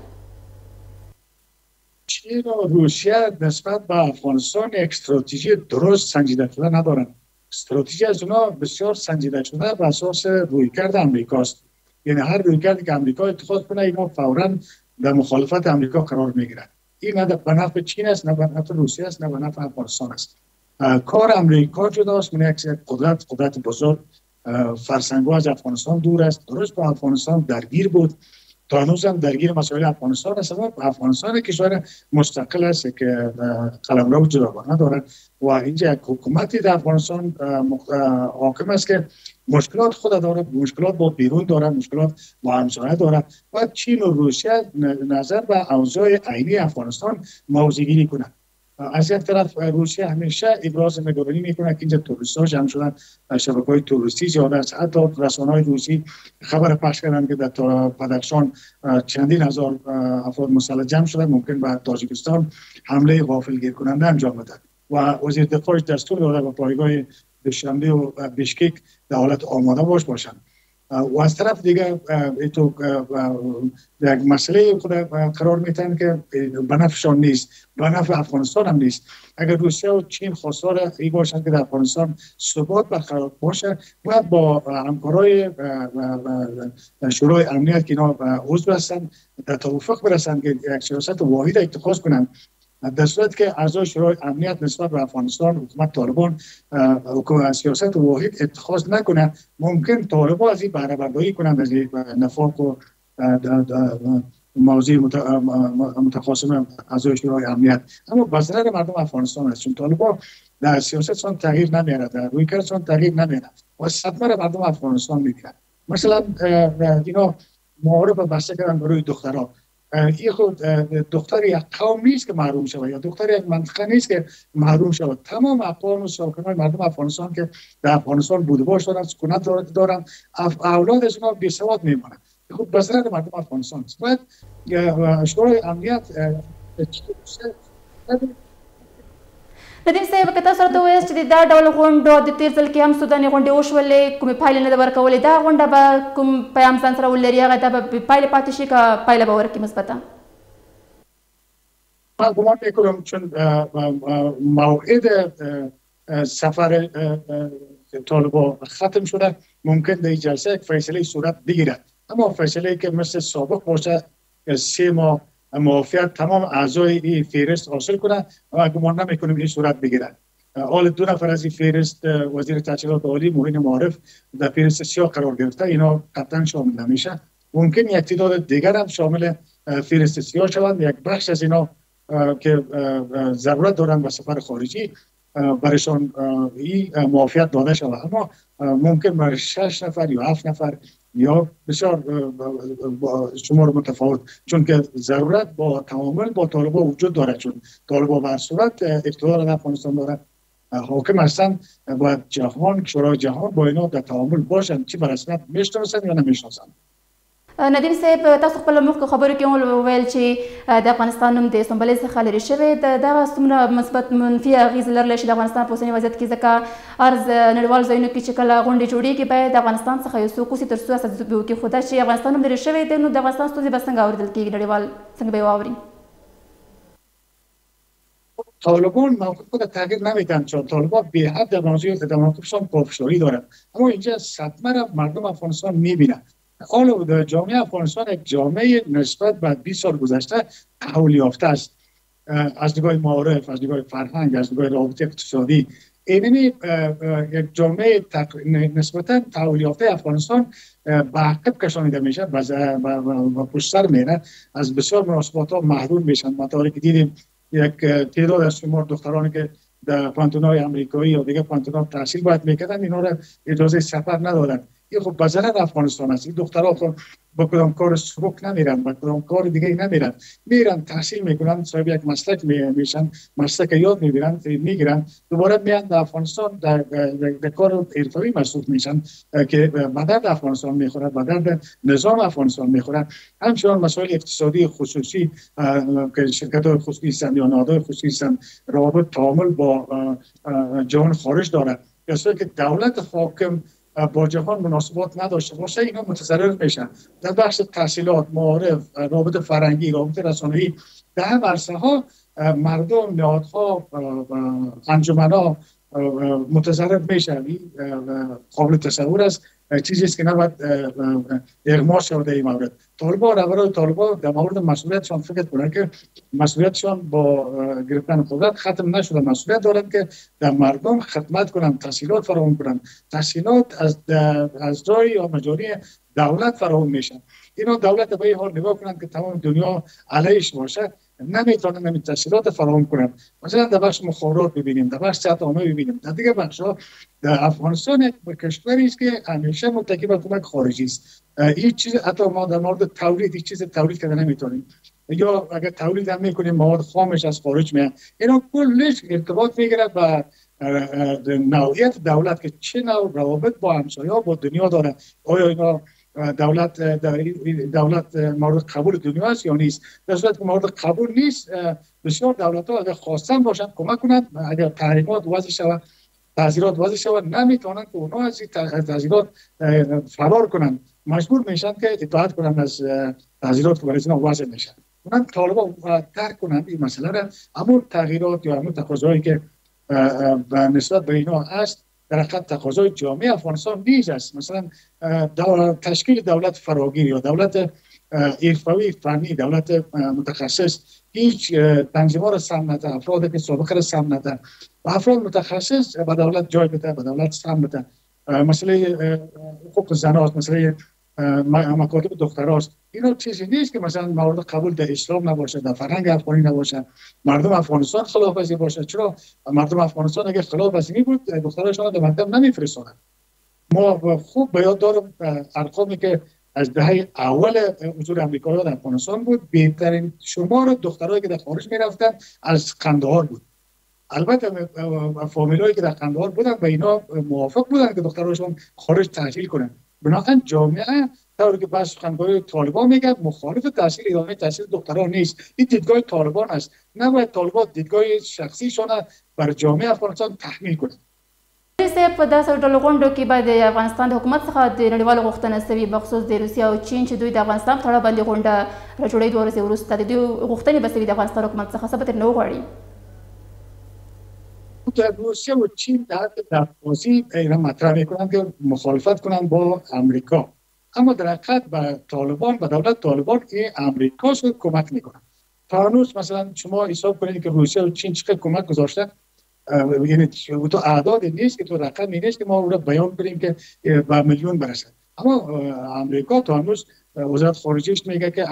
چین و روسیه نسبت به افغانستان یک استراتژی درست سنجیده شده ندارند. استراتژی از اونا بسیار سنجیده شده بر اساس رویکرد امریکاست. یعنی هر رویکردی که امریکا اتخاذ کنه، اینا فوراً در مخالفت امریکا قرار میگیرند. این نه به نفع چین است، نه به نفع روسیه است، نه به نفع افغانستان است. کار امریکا جداست، من یک قدرت قدرت بزرگ فرسنگ‌ها از افغانستان دور است. درست با افغانستان درگیر بود، تا هنوز هم درگیر مسائل افغانستان است. اما افغانستان کشور مستقل است که قلمرو جداگانه دارد و اینجا یک حکومتی در افغانستان حاکم است که مشکلات خود دارد، مشکلات با بیرون دارد، مشکلات با همسایه دارد. و چین و روسیه نظر به اوضاع عینی افغانستان موضع‌گیری کنند. از یک طرف روسیه همیشه ابراز نگرانی میکنه که اینجا توریست‌ها جمع شدن، شبکه‌های توریستی زیاد است. حتی رسانه‌های روسی خبر پخش کردن که در بدخشان چندین هزار افراد مسلح جمع شدن، ممکن به تاجیکستان حمله غافلگیر کننده انجام بدهد. و وزیر دفاعش دستور داده به پایگاه دوشنبه و بشکک در حالت آماده باش باشند. و از طرف دیگه ایتو یک مسئله خود قرار میتن که به نفعشان نیست، به نفع افغانستان هم نیست. اگر روسیه و چین خواستار ای باشند که در افغانستان ثبات برقرار باشه، باید با همکارای شورای امنیت که اینا عضو هستند در توافق برسند که یک سیاست واحد اتخاذ کنند. در صورت که اعضای شورای امنیت نسبت به افغانستان حکومت طالبان سیاست واحد اتخاذ نکنه، ممکن طالبان از این بهره برداری کنند از این نفاق و موضوع متخاصم اعضای شورای امنیت. اما به ضرر مردم افغانستان است، چون طالبان در سیاستشان تغییر نمیاره، در رویکردشان تغییر نمیاره و صدمه مردم افغانستان میگیرند. مثلا اینا معارف بسته کردن روی دخترها. این خود دختر یک قوم نیست که محروم شود یا دختر یک منطقه نیست که محروم شود. تمام اقوام و ساکنان مردم افغانستان که در افغانستان بوده باش دارن، سکونت دارن، اولادشون بی سواد میمونن. خود به ضرر مردم افغانستان است. باید شورای امنیت ندیم صاحب که تاسو راته وایاست چې دا ډول غونډو د تیر ځل کې هم سوداني غونډې وشولې، کومې پایلې نه ده ورکولې، دا غونډه به کوم پیام ځان سره ولري هغه ته به پایلې پاتې شي که پایله به ورکړي مثبته؟ من گمان میکنم چون موعد سفر طالبان ختم شده ممکن در این جلسه یک فیصله صورت بگیرد، اما فیصله که مثل سابق باشه سه ماه موافقت تمام اعضای این فهرست حاصل کنه و گمان نمیکنیم این صورت بگیرد. حال دو نفر از این فهرست وزیر تحصیلات عالی معین معارف در فهرست سیاه قرار گرفته، اینا قطعا شامل نمیشه. ممکن یک تعداد دیگر هم شامل فهرست سیاه شوند، یک بخش از اینا که ضرورت دارن به سفر خارجی برایشان این موافقت داده شود، اما ممکن برای شش نفر یا هفت نفر یا بسیار شمار متفاوت، چون که ضرورت با تعامل با طالبان وجود داره، چون طالبان به هر صورت اقتدار در افغانستان داره، حاکم هستند و جهان شورای جهان با اینا در تعامل باشند، چی به رسمیت میشناسند یا نمیشناسند. ندیم صاحب تاسو خپل مخکې خبرو کې هم وویل چې د افغانستان نوم د سنبلې څخه لرې شوی، دغه څومره مثبت منفي اغېز لرلی شي د افغانستان په اوسني وضعیت کې، ځکه هر نړیوال ځایونو کې چې کله غونډې جوړېږي باید د افغانستان څخه یو څوک وسي تر څو استازیتوب وکړي، خو دا چې افغانستان نوم لرې شوی دی نو د افغانستان ستونزې به څنګه اورېدل کېږي، نړیوال څنګه به یې واوري؟ طالبان موقف خود تغییر نمیدن، چون طالبان به حد در موقفشان پافشاری دارند، اما اینجا صدمه را مردم افغانستان میبینند. حالا در جامعه افغانستان یک جامعه نسبت به بیست سال گذشته تحول یافته است، از نگاه معارف، از نگاه فرهنگ، از نگاه رابطه اقتصادی. اینمی یک جامعه نسبتا تحول یافته افغانستان به عقب کشانیده میشه و پشت سر میره، از بسیار مناسبات ها محروم میشن. مطالعه که دیدیم یک تعداد از شمار دخترانی که در پانتونای امریکایی یا دیگه پانتونا تحصیل باید میکردن، اینا را اجازه سفر ندادن. این خب به ضرر افغانستان است. این دخترها خب با کدام کار سبک نمیرن، با کدام کار دیگه نمیرن، میرن تحصیل میکنن، صاحب یک مسلک میشن، مسلک یاد میگیرن، میگیرن، دوباره میان در افغانستان در, در کار حرفه‌ای مصروف میشن که به درد افغانستان میخوره، به درد نظام افغانستان میخوره. همچنان مسائل اقتصادی خصوصی که شرکت‌های خصوصی هستند یا نهادهای خصوصی هستند روابط تعامل با جهان خارج داره، کسایی که دولت حاکم با جهان مناسبات نداشته باشه اینا متضرر میشن. در بخش تحصیلات، معارف، رابطه فرهنگی، رابطه رسانه‌ای، در هم عرصه ها مردم، نهادها، انجمن‌ها متضرر میشن. قابل تصور است، چیزی است که نباید اغماء شود این مورد. طالبان برای طالبان در مورد مسئولیتشان فکر کنند که مسئولیتشان با گرفتن قدرت ختم نشده، مسئولیت دارند که در مردم خدمت کنند، تحصیلات فراهم کنند. تحصیلات از از جای یا مجاری دولت فراهم میشن. اینا دولت به این حال نگاه کنند که تمام دنیا علیش باشه، نمیتونن همین تحصیلات فراهم کنند. مثلا در بخش مخابرات ببینیم، در بخش صحت عامه ببینیم، در دیگه بخش‌ها در افغانستان یک کشوری است که همیشه متکی به کمک خارجی است. هیچ چیز حتی ما در مورد تولید هیچ چیز تولید کردن نمیتونیم، یا اگر تولید هم میکنیم مواد خامش از خارج میاد. اینا کلش ارتباط میگیره با نوعیت دولت که چه نوع روابط با همسایه‌ها با دنیا داره. آیا اینا دولت دولت مورد قبول دنیا است یا نیست؟ در صورت که مورد قبول نیست، بسیار دولت‌ها اگر خواستن باشن کمک کنند، اگر تحریمات وضع شود، تعزیرات وضع شود، نمیتونن که اونا از این تعزیرات فرار کنند، مجبور میشن که اطاعت کنند از تعزیرات که برای اینا وضع میشن. اونم طالبان درک کنند این مسئله را، همون تغییرات یا همون تقاضایی که نسبت به اینا هست در حقیقت تقاضای جامعه افغانستان نیز است. مثلا دولت، تشکیل دولت فراگیر یا دولت حرفه‌ای فنی، دولت متخصص، هیچ تنظیم‌ها را سهم نده، افراد که سابقه را سهم نده و افراد متخصص به دولت جای بده، به دولت سهم بده. مسئله حقوق زناست، مسئله مکاتب دختراست. اینا چیزی نیست که مثلا مورد قبول در اسلام نباشه، در فرهنگ افغانی نباشه، مردم افغانستان خلاف ورزی باشه. چرا مردم افغانستان اگر خلاف ورزی بود دختراشون رو به مکتب نمیفرستادن؟ ما خوب به یاد دارم ارقامی که از دهه اول حضور امریکایی‌ها در افغانستان بود، بهترین شمار دخترایی که در خارج می‌رفتن از قندهار بود. البته فامیلایی که در قندهار بودن و اینا موافق بودن که دختراشون خارج تحصیل کنن. بنابراین جامعه طوری که بحث سخنگوی طالبان میگه مخالف تحصیل ادامه تحصیل دخترها نیست. این دیدگاه طالبان است. نباید طالبان دیدگاه شخصیشون بر جامعه افغانستان تحمیل کنند. په داسې ډول غونډو کې باید د افغانستان د حکومت څخه د نړیوالو غوښتنه شوې بخصوص د روسیې او چین چې دوی د افغانستان په تړاو باندې غونډه راجوړوي دوه ورځې وروسته د دوی غوښتنې به شوې د افغانستان حکومت څخه څه به ترې نه وغواړي. در روسیه و چین در حد لفاظی ایران مطرح میکنند که مخالفت کنند با امریکا، اما در حقیقت به طالبان به دولت طالبان این امریکا شو کمک میکنند. تا هنوز مثلا شما حساب کنید که روسیه و چین چقدر کمک گذاشته، یعنی تو اعداد نیست که تو رقم نیست که ما اون رو بیان کنیم که به میلیون برسه. اما امریکا تا هنوز وزارت خارجهش میگه که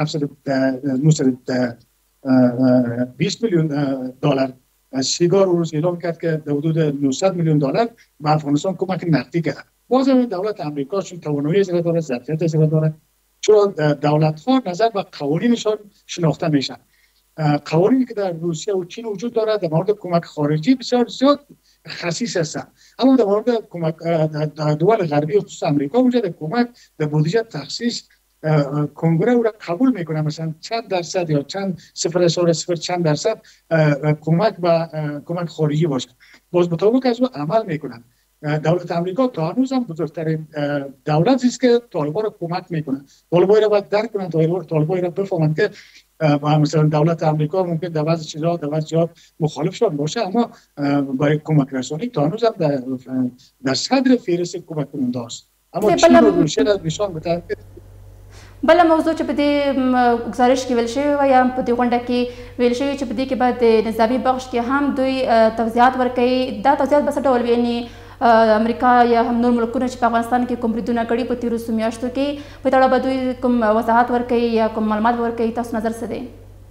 بیست میلیون دلار سیگار روز اعلام کرد که در حدود نهصد میلیون دلار به افغانستان کمک نقدی کرد. باز هم دولت امریکا چون توانایی زیاد داره، ظرفیت زیاد داره، چون دولت ها نظر به قوانینشان شناخته میشن. قوانینی که در روسیه و چین وجود داره در مورد کمک خارجی بسیار زیاد خصیص هستند، اما در مورد کمک دول غربی خصوصا امریکا وجود کمک در بودجه تخصیص کنگره او را قبول میکنه، مثلا چند درصد یا چند صفر اشاره صفر چند درصد کمک به کمک خارجی باشه، باز مطابق از او عمل میکنن. دولت امریکا تا هنوز هم بزرگترین دولتی است که طالبان را کمک میکنه. طالبان را باید درک کنند، طالبان را بفهمند که مثلا دولت امریکا ممکن در بعضی چیزها در بعضی جاها مخالفشان باشه، اما برای کمک رسانی تا هنوز هم در, در صدر فهرست کمک کننده است. اما چین و روسیه را نشان بده. بله موضوع چې په دې گزارش کې ویل شوی و یا په دې غونډه کې ویل شوی چې په دې کې باید د نظامي بخش کې هم دوی توضیحات ورکوي. دا توضیحات به څه ډول وي؟ یعنې امریکا یا هم نور ملکونه چې په افغانستان کې کوم بریدونه کړي په تېرو څو میاشتو کې په تړاو به دوی کوم وضاحت ورکوي یا کوم معلومات ورکوي؟ تاسو نظر څه دی؟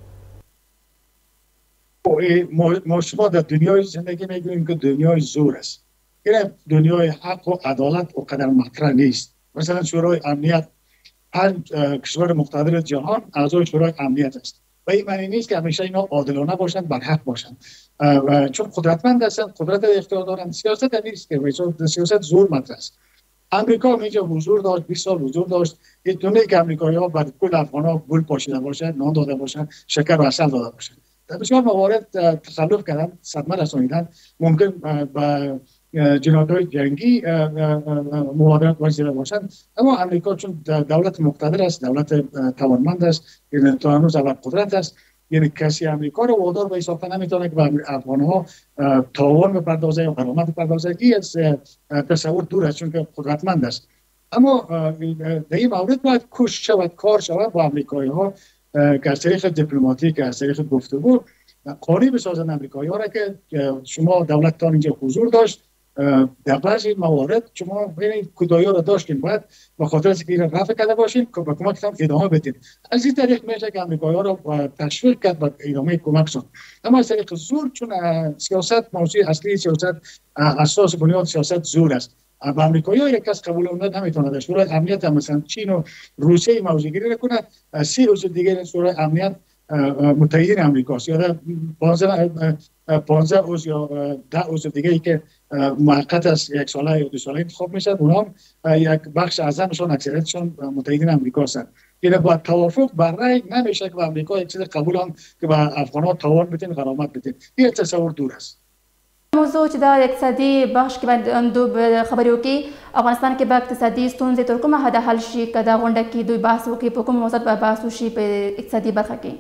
ما شما در دنیای زندگی میگوییم که دنیای زور است. این دنیای حق و عدالت اونقدر مطرح نیست. مثلا شورای امنیت پنج کشور مقتدر جهان اعضای شورای امنیت است و این معنی نیست که همیشه اینا عادلانه باشند، برحق باشند، چون قدرتمند هستند، قدرت اختیار دارند. سیاست نیست که سیاست زور مطرح است. امریکا اینجا حضور داشت، بیست سال حضور داشت. این دونه که امریکایی‌ها بر کل افغان‌ها گل پاشیده باشند، نان داده باشند، شکر و عسل داده باشند. در بسیار موارد تخلف کردن، صدمه رسانیدن، ممکن با جنایت‌های جنگی مبادرت وزیره باشند، اما امریکا چون دولت مقتدر است، دولت توانمند است، یعنی تا هنوز اول قدرت است، یعنی کسی امریکا رو وادار به حساب نمیتونه که به افغان‌ها تاوان بپردازه یا غرامت بپردازه. این از تصور دور است چون که قدرتمند است. اما در این مورد باید کوشش شود، کار شود با امریکایی‌ها که از طریق دیپلماتیک، از طریق گفتگو قانع بسازند امریکایی‌ها را که شما دولتتان اینجا حضور داشت، در بعضی موارد شما ببینید کودایی را داشتین، باید به خاطر اینکه این رفع کرده باشین که به کمکتان ادامه بدین. از این طریق میشه که امریکایی‌ها را تشویق کرد به ادامه کمکشون. اما از طریق زور، چون سیاست موضوع اصلی سیاست، اساس بنیاد سیاست زور است. با امریکایی‌ها یک کس قبول اون نمیتونه. شورای امنیت مثلا چین و روسیه موضوع گیری کنه، سی عضو دیگه شورای امنیت متحدین امریکاست یا پانزده عضو یا ده عضو دیگه ای که موقت است، یک ساله یا دو ساله انتخاب میشن، اونها یک بخش اعظمشون اکثریتشون متحدین امریکا هستند. یعنی با توافق بر رأی نمیشه که امریکا یک چیز قبول هم که به افغان‌ها تاوان بدین، غرامت بدین. این تصور دور است. موضوع چې دا اقتصادي بخش کې باندې دوی خبرې وکړي، افغانستان کې به اقتصادي ستونزې تر کومه حده حل شي که دا غونډه کې دوی بحث وکړي؟ په کوم موضوع به بحث وشي په اقتصادي برخه کې؟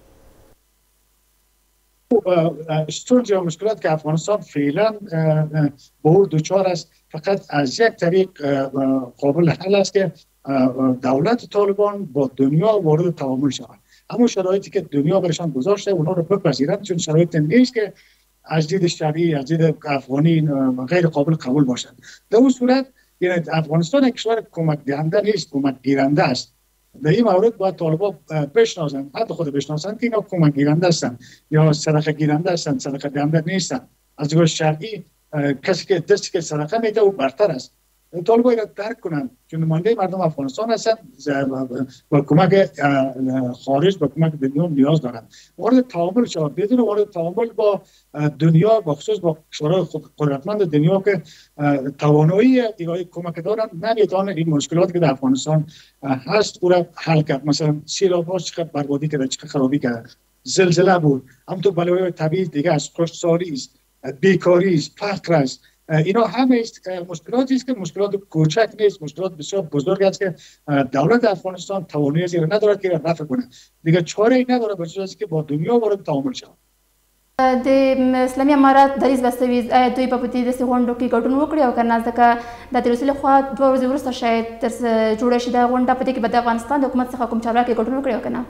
ستونزه و مشکلات که افغانستان فعلا به او دچار است فقط از یک طریق قابل حل است که دولت طالبان با دنیا وارد تعامل شود. اما شرایطی که دنیا برشان گذاشته اونا رو بپذیرند، چون شرایط نیست که از دید شرعی، از دید افغانی غیر قابل قبول باشند. در اون صورت یعنی افغانستان یک کشور کمک دهنده نیست، کمک گیرنده است. در این مورد باید طالبان بشناسند، حتی خود بشناسند که اینا کمک گیرنده هستند یا صدقه گیرنده هستند، صدقه دهنده نیستند. از نظر شرعی کسی که دستی که صدقه میده او برتر است. طالبان را درک کنند چون نماینده مردم افغانستان هستند با کمک خارج با کمک دنیا نیاز دارند وارد تعامل شود بدون وارد تعامل با دنیا با خصوص با کشورهای قدرتمند دنیا که توانایی ایرانی کمک دارند نمیتوانند این مشکلاتی که در افغانستان هست او را حل کرد. مثلا سیلاب‌ها چقدر بربادی کرده چقدر خرابی کرده زلزله بود همونطور بلایای طبیعی دیگه است خشکسالی است بیکاری است فقر است اینا همه مشکلاتی است که مشکلات کوچک نیست مشکلات بسیار بزرگ است که دولت افغانستان توانایی از این ندارد که رفع کنه دیگه چاره ای نداره به جز که با دنیا وارد تعامل شود. د اسلامي امارات دریځ بستوي دوی په دې داسې غونډو کې ګډون وکړي او که نه ځکه د د روسیې لخوا دوه ورځې وروسته شاید تر جوړه شي دا غونډه په دې کې به د افغانستان د حکومت څخه کوم چارواکي ګډون وکړي او که نه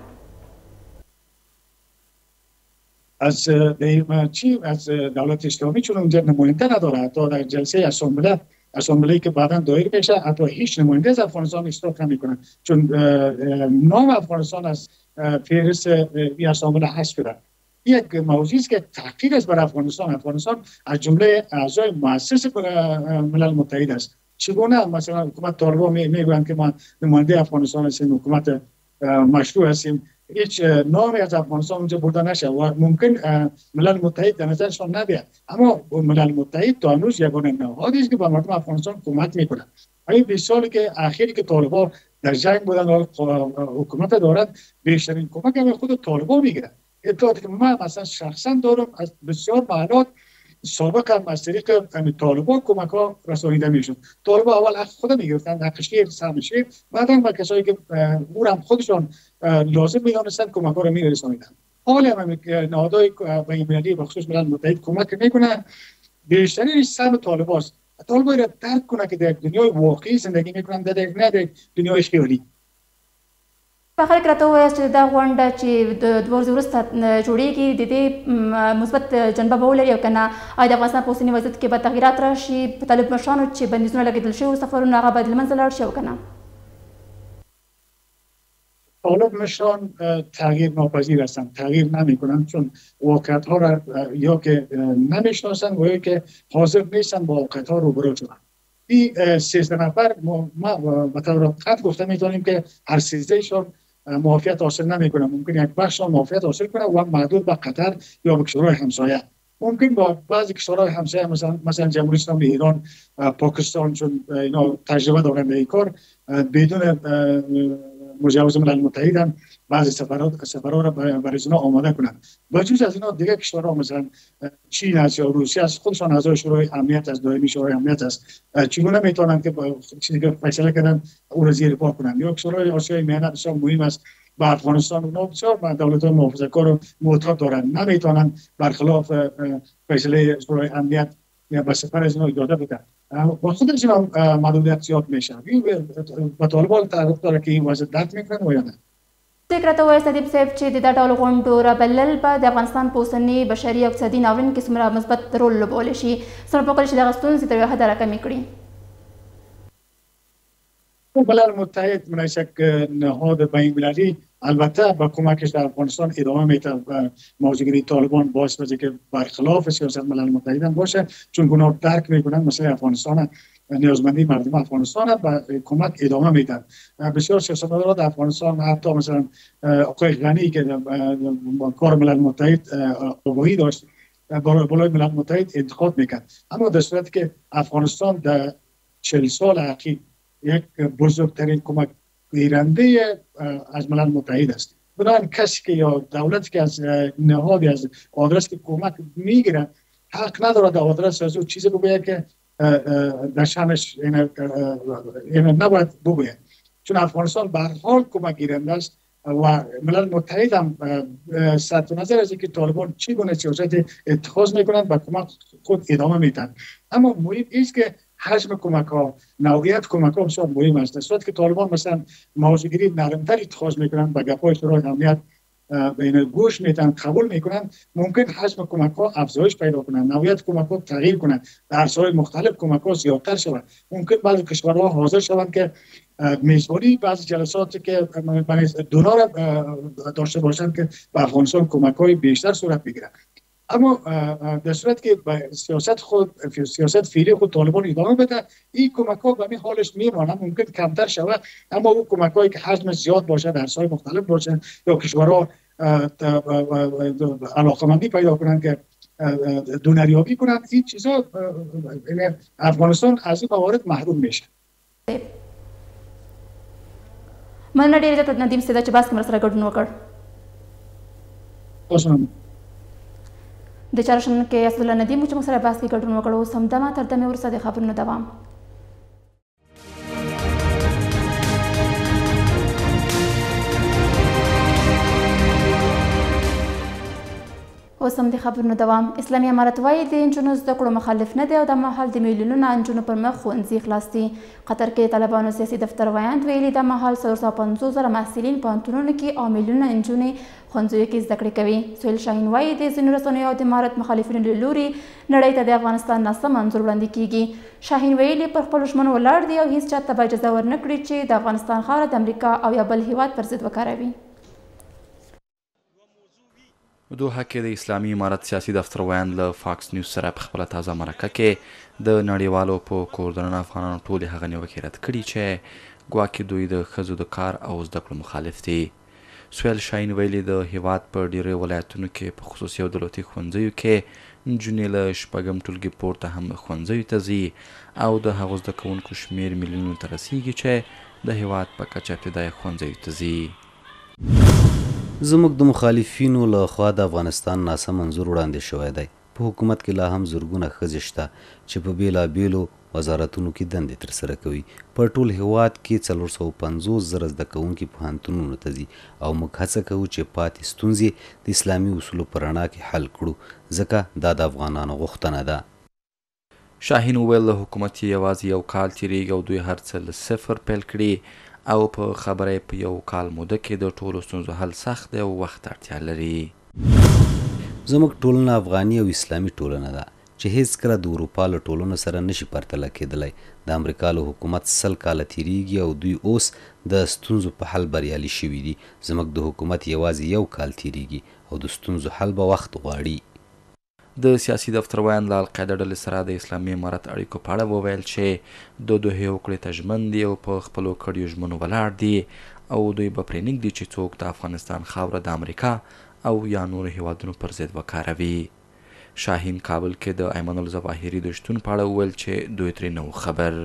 از چی از دولت اسلامی چون اونجا نماینده نداره حتی در جلسه اسامبله اسامبله که بعدا دایر میشه حتی هیچ نماینده از افغانستان اشتراک نمیکنه چون نام افغانستان از فهرست این اسامبله حذف شده. یک موضوعی است که تحقیر است بر افغانستان. افغانستان از جمله اعضای مؤسس ملل متحد است. چگونه مثلا حکومت طالبان میگویند که ما نماینده افغانستان هستیم حکومت مشروع هستیم هیچ نامی از افغانستان اونجا برده نشه و ممکن ملل متحد در نظرشان نبیاد اما ملل متحد تا امروز یگانه نهادی است که به مردم افغانستان کمک میکنه. این بیست سالی که اخیری که طالبان در جنگ بودن و حکومت دارد بیشترین کمک هم خود طالبان میگیره. اطلاعاتی که من مثلا شخصا دارم از بسیار محلات سابق هم از طریق طالبان کمک ها رسانیده میشد. طالبان اول خود میگرفتن نقشگیر سرمشیر بعدا با کسایی که او هم خودشان لازم میدانستن کمک ها رو میرسانیدن. حالا هم نهادهای بین‌المللی و خصوص ملل متحد کمک میکنن بیشترین سهم طالبان است. طالبان را درک کنه که در دنیای واقعی زندگی میکنن نه در دنیای خیالی. په اخر کې راته ووایاست چې دا غونډه چې د دوه ورځې وروسته جوړیږي د دې مثبت جنبه به ولري او که نه آیا د افغانستان په اوسني وضعیت کې به تغیرات راشي په طالب مشرانو چې بندیزونه لګېدل شوي سفرونه هغه باید له منځه لاړ شي او که نه طالب مشران تغییر ناپذیر هستند تغییر نمیکنند چون واقعیت ها را یا که نمیشناسند و یا که حاضر نیستند با واقعیت ها روبرو شوند. این سیزده نفر ما به طور قطع گفته میتونیم که هر سیزده شان موافقت حاصل نمیکنه ممکن یک بخش موافقت حاصل کنه و محدود به قطر یا به کشورهای همسایه ممکن با بعضی کشورهای همسایه مثلا مثلا جمهوری اسلامی ایران پاکستان چون اینا تجربه دارن به این کار بدون مجوز ملل متحد هم بعضی سفرات سفرها را برای اینا آماده کنند. بجز از اینا دیگه کشورها مثلا چین است یا روسیه است خودشان اعضای شورای امنیت از دائمی شورای امنیت است چگونه میتونن که چیزی که فیصله کردن او را زیر پا کنند. یا کشورهای آسیای میانه بسیار مهم است با افغانستان اونا بسیار دولت‌های محافظه‌کار و معتاد دارند نمیتونن برخلاف فیصله شورای امنیت یا به سفر از اینا اجازه بدن با خودش اینا محدودیت زیاد میشه. با طالبان تعرف داره که این وضع درک میکنن و یا نه. څنګه راته ووایاست ادیب صاحب چې د دا ډول غونډو رابلل به د افغانستان په اوسني بشري او اقتصادي ناورین کې څومره مثبت رول لوبولی شي څومره وکړي چې دغه ستونزې تر یوه حده راکمې کړي. ملل متحد مناسک نهاد بین‌المللی البته با کمکش در افغانستان ادامه میده موضوعگیری طالبان باعث بشه که برخلاف سیاست ملل متحد باشه چون گناه درک میکنن مسئله افغانستان نیازمندی مردم افغانستان و کمک ادامه میدن. بسیار سیاستمداران در افغانستان حتی مثلا آقای غنی که با کار ملل متحد آگاهی داشت بالای ملل متحد انتقاد میکرد اما در صورتی که افغانستان در چهل سال اخیر یک بزرگترین کمک گیرنده از ملل متحد است. بنابراین کسی که یا دولتی که از نهادی از آدرس که کمک میگیره حق نداره در آدرس از او چیزی بگوید که در شانش این نباید بگوید چون افغانستان به هر حال کمک گیرنده است و ملل متحد هم صرف نظر از اینکه طالبان چگونه سیاست اتخاذ میکنند و کمک خود ادامه میدن اما مهم است که حجم کمک ها نوعیت کمک ها بسیار مهم است. در صورتی که طالبان مثلا موضوعگیری نرمتر اتخاذ میکنند و گپای شورای امنیت بین گوش میتن قبول میکنن ممکن حجم کمک ها افزایش پیدا کنند نوعیت کمک ها تغییر کنند در عرصه‌های مختلف کمک ها زیادتر شود ممکن بعضی کشورها حاضر شوند که میزبانی بعضی جلساتی که دونار داشته باشند که به افغانستان کمک های بیشتر صورت بگیرند. اما در صورت که سیاست خود سیاست فعلی خود طالبان ادامه بده این کمک ها به همین حالش میمانه، ممکن کمتر شود اما اون کمک هایی که حجم زیاد باشه در سای مختلف باشه یا کشورها علاقمندی پیدا کنند که دونریابی کنند، این چیزا افغانستان از این موارد محروم میشه. مننه ډیره ته ندیم سیده چې باس کې مرسته ګډون وکړ. اوسم د چارشن کې اسدالله ندیم چې موږ سره باس کې ګډون وکړ. اوس هم دمه تر دمې وروسته د خبرونو دوام. اوس هم د خبرونو دوام. اسلامي امارت وایي د نجونو زده کړو مخالف نه دی او د مهال د میلیونونو نجونو پر مخ ښوونځي خلاص دي. قطر کې د طالبانو سیاسي دفتر ویاند ویلي د مهال څلور سوه پنځوس زره محصلین پوهنتونونو کې او میلیونونه نجونې ښوونځیو کې زده کړې کوي. سهیل شاهین وایي د ځینو رسنیو او د امارت مخالفینو له لوري نړۍ ته د افغانستان ناسم انځور وړاندې کیږي. شاهین ویلي پر خپلو ژمنو ولاړ دی او هیڅ چا ته به اجازه ورنه کړي چې د افغانستان خاوره د امریکا او یا بل هیواد پر ضد وکاروي. دوحه کې د اسلامي امارت سیاسي دفتر ویاند له فاکس نیوز سره په خپله تازه مرکه کې د نړیوالو په کوردننه افغانانو ټولې هغه نیوکې رد کړي چې ګواکې دوی د ښځو د کار او زده کړو مخالف دي. سهیل شاهین ویلي د هیواد په ډیرو ولایتونو کې په خصوصي او دولتي ښوونځیو کې نجونې له شپږم ټولګي پورته هم ښوونځیو ته ځي او د هغو زده کوونکو شمېر میلیونونو ته رسیږي چې د هیواد په کچه ابتدایي ښوونځیو ته ځي. زموږ د مخالفینو له خوا د افغانستان ناسم انځور وړاندې شوی دی. په حکومت کې لا هم زرګونه ښځې شته چې په بېلابېلو وزارتونو کې دندې ترسره کوي. په ټول هیواد کې څلور سوه پنځوس زره زده کوونکي پوهنتونونو ته ځي او موږ هڅه کوو چې پاتې ستونزې د اسلامي اصولو په رڼا کې حل کړو ځکه دا د افغانانو غوښتنه ده. شاهین وویل له حکومت یې یوازې یو کال تېرېږي او دوی هر څه له صفر پیل کړي او په خبره په یو کال موده کې د ټولو ستونزو حل سخت دی او وخت اړتیا لري. زموږ ټولنه افغاني او اسلامي ټولنه ده چې هیڅکله د اروپا له ټولنو سره نشي پرتله کېدلی. د امریکا له حکومت سل کاله تېرېږي او دوی اوس د ستونزو په حل بریالي شوي دي. زموږ د حکومت یوازې یو کال تېرېږي او د ستونزو حل به وخت غواړي. د سیاسي دفتر ویاند له القاعده ډلې سره د اسلامي امارت اړیکو په اړه وویل چې د دوحې هوکړې ته ژمن دي او په خپلو کړیو ژمنو ولاړ دي او دوی به پرې نږدي چې څوک د افغانستان خاوره د امریکا او یا نورو هیوادونو پر ضد وکاروي. شاهین کابل کې د ایمن الظواهري د شتون په اړه وویل چې دوی ترې نه وو خبر.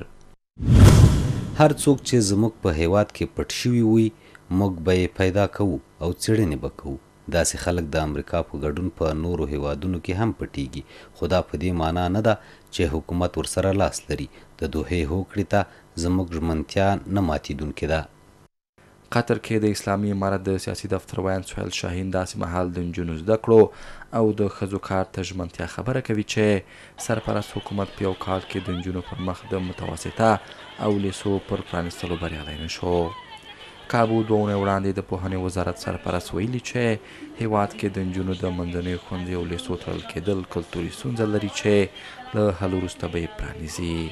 هر څوک چې زموږ په هیواد کې پټ شوي وي موږ به یې پیدا کوو او څېړنې به کوو. داسې خلک د امریکا په ګډون په نورو هیوادونو کې هم پټیږي خو دا په دې معنا نه ده چې حکومت ورسره لاس لري. د دوحې هوکړې ته زموږ ژمنتیا نه ماتېدونکې ده. قطر کې د اسلامي امارت د سیاسي دفتر ویاند سهیل شاهین داسې مهال د نجونو زده کړو او د ښځو کار ته ژمنتیا خبره کوي چې سرپرست حکومت په یو کال کې د نجونو پر مخ د متوسطه او لیسو پر پرانیستلو بریالی نه شو. کابو دوه اونۍ وړاندې د پوهنې وزارت سرپرست ویلي چې هیواد کې د نجونو د منځنیو ښوونځیو او لیسو تړل کېدل کلتوري ستونزه لري چې له حل وروسته به یې پرانیزي.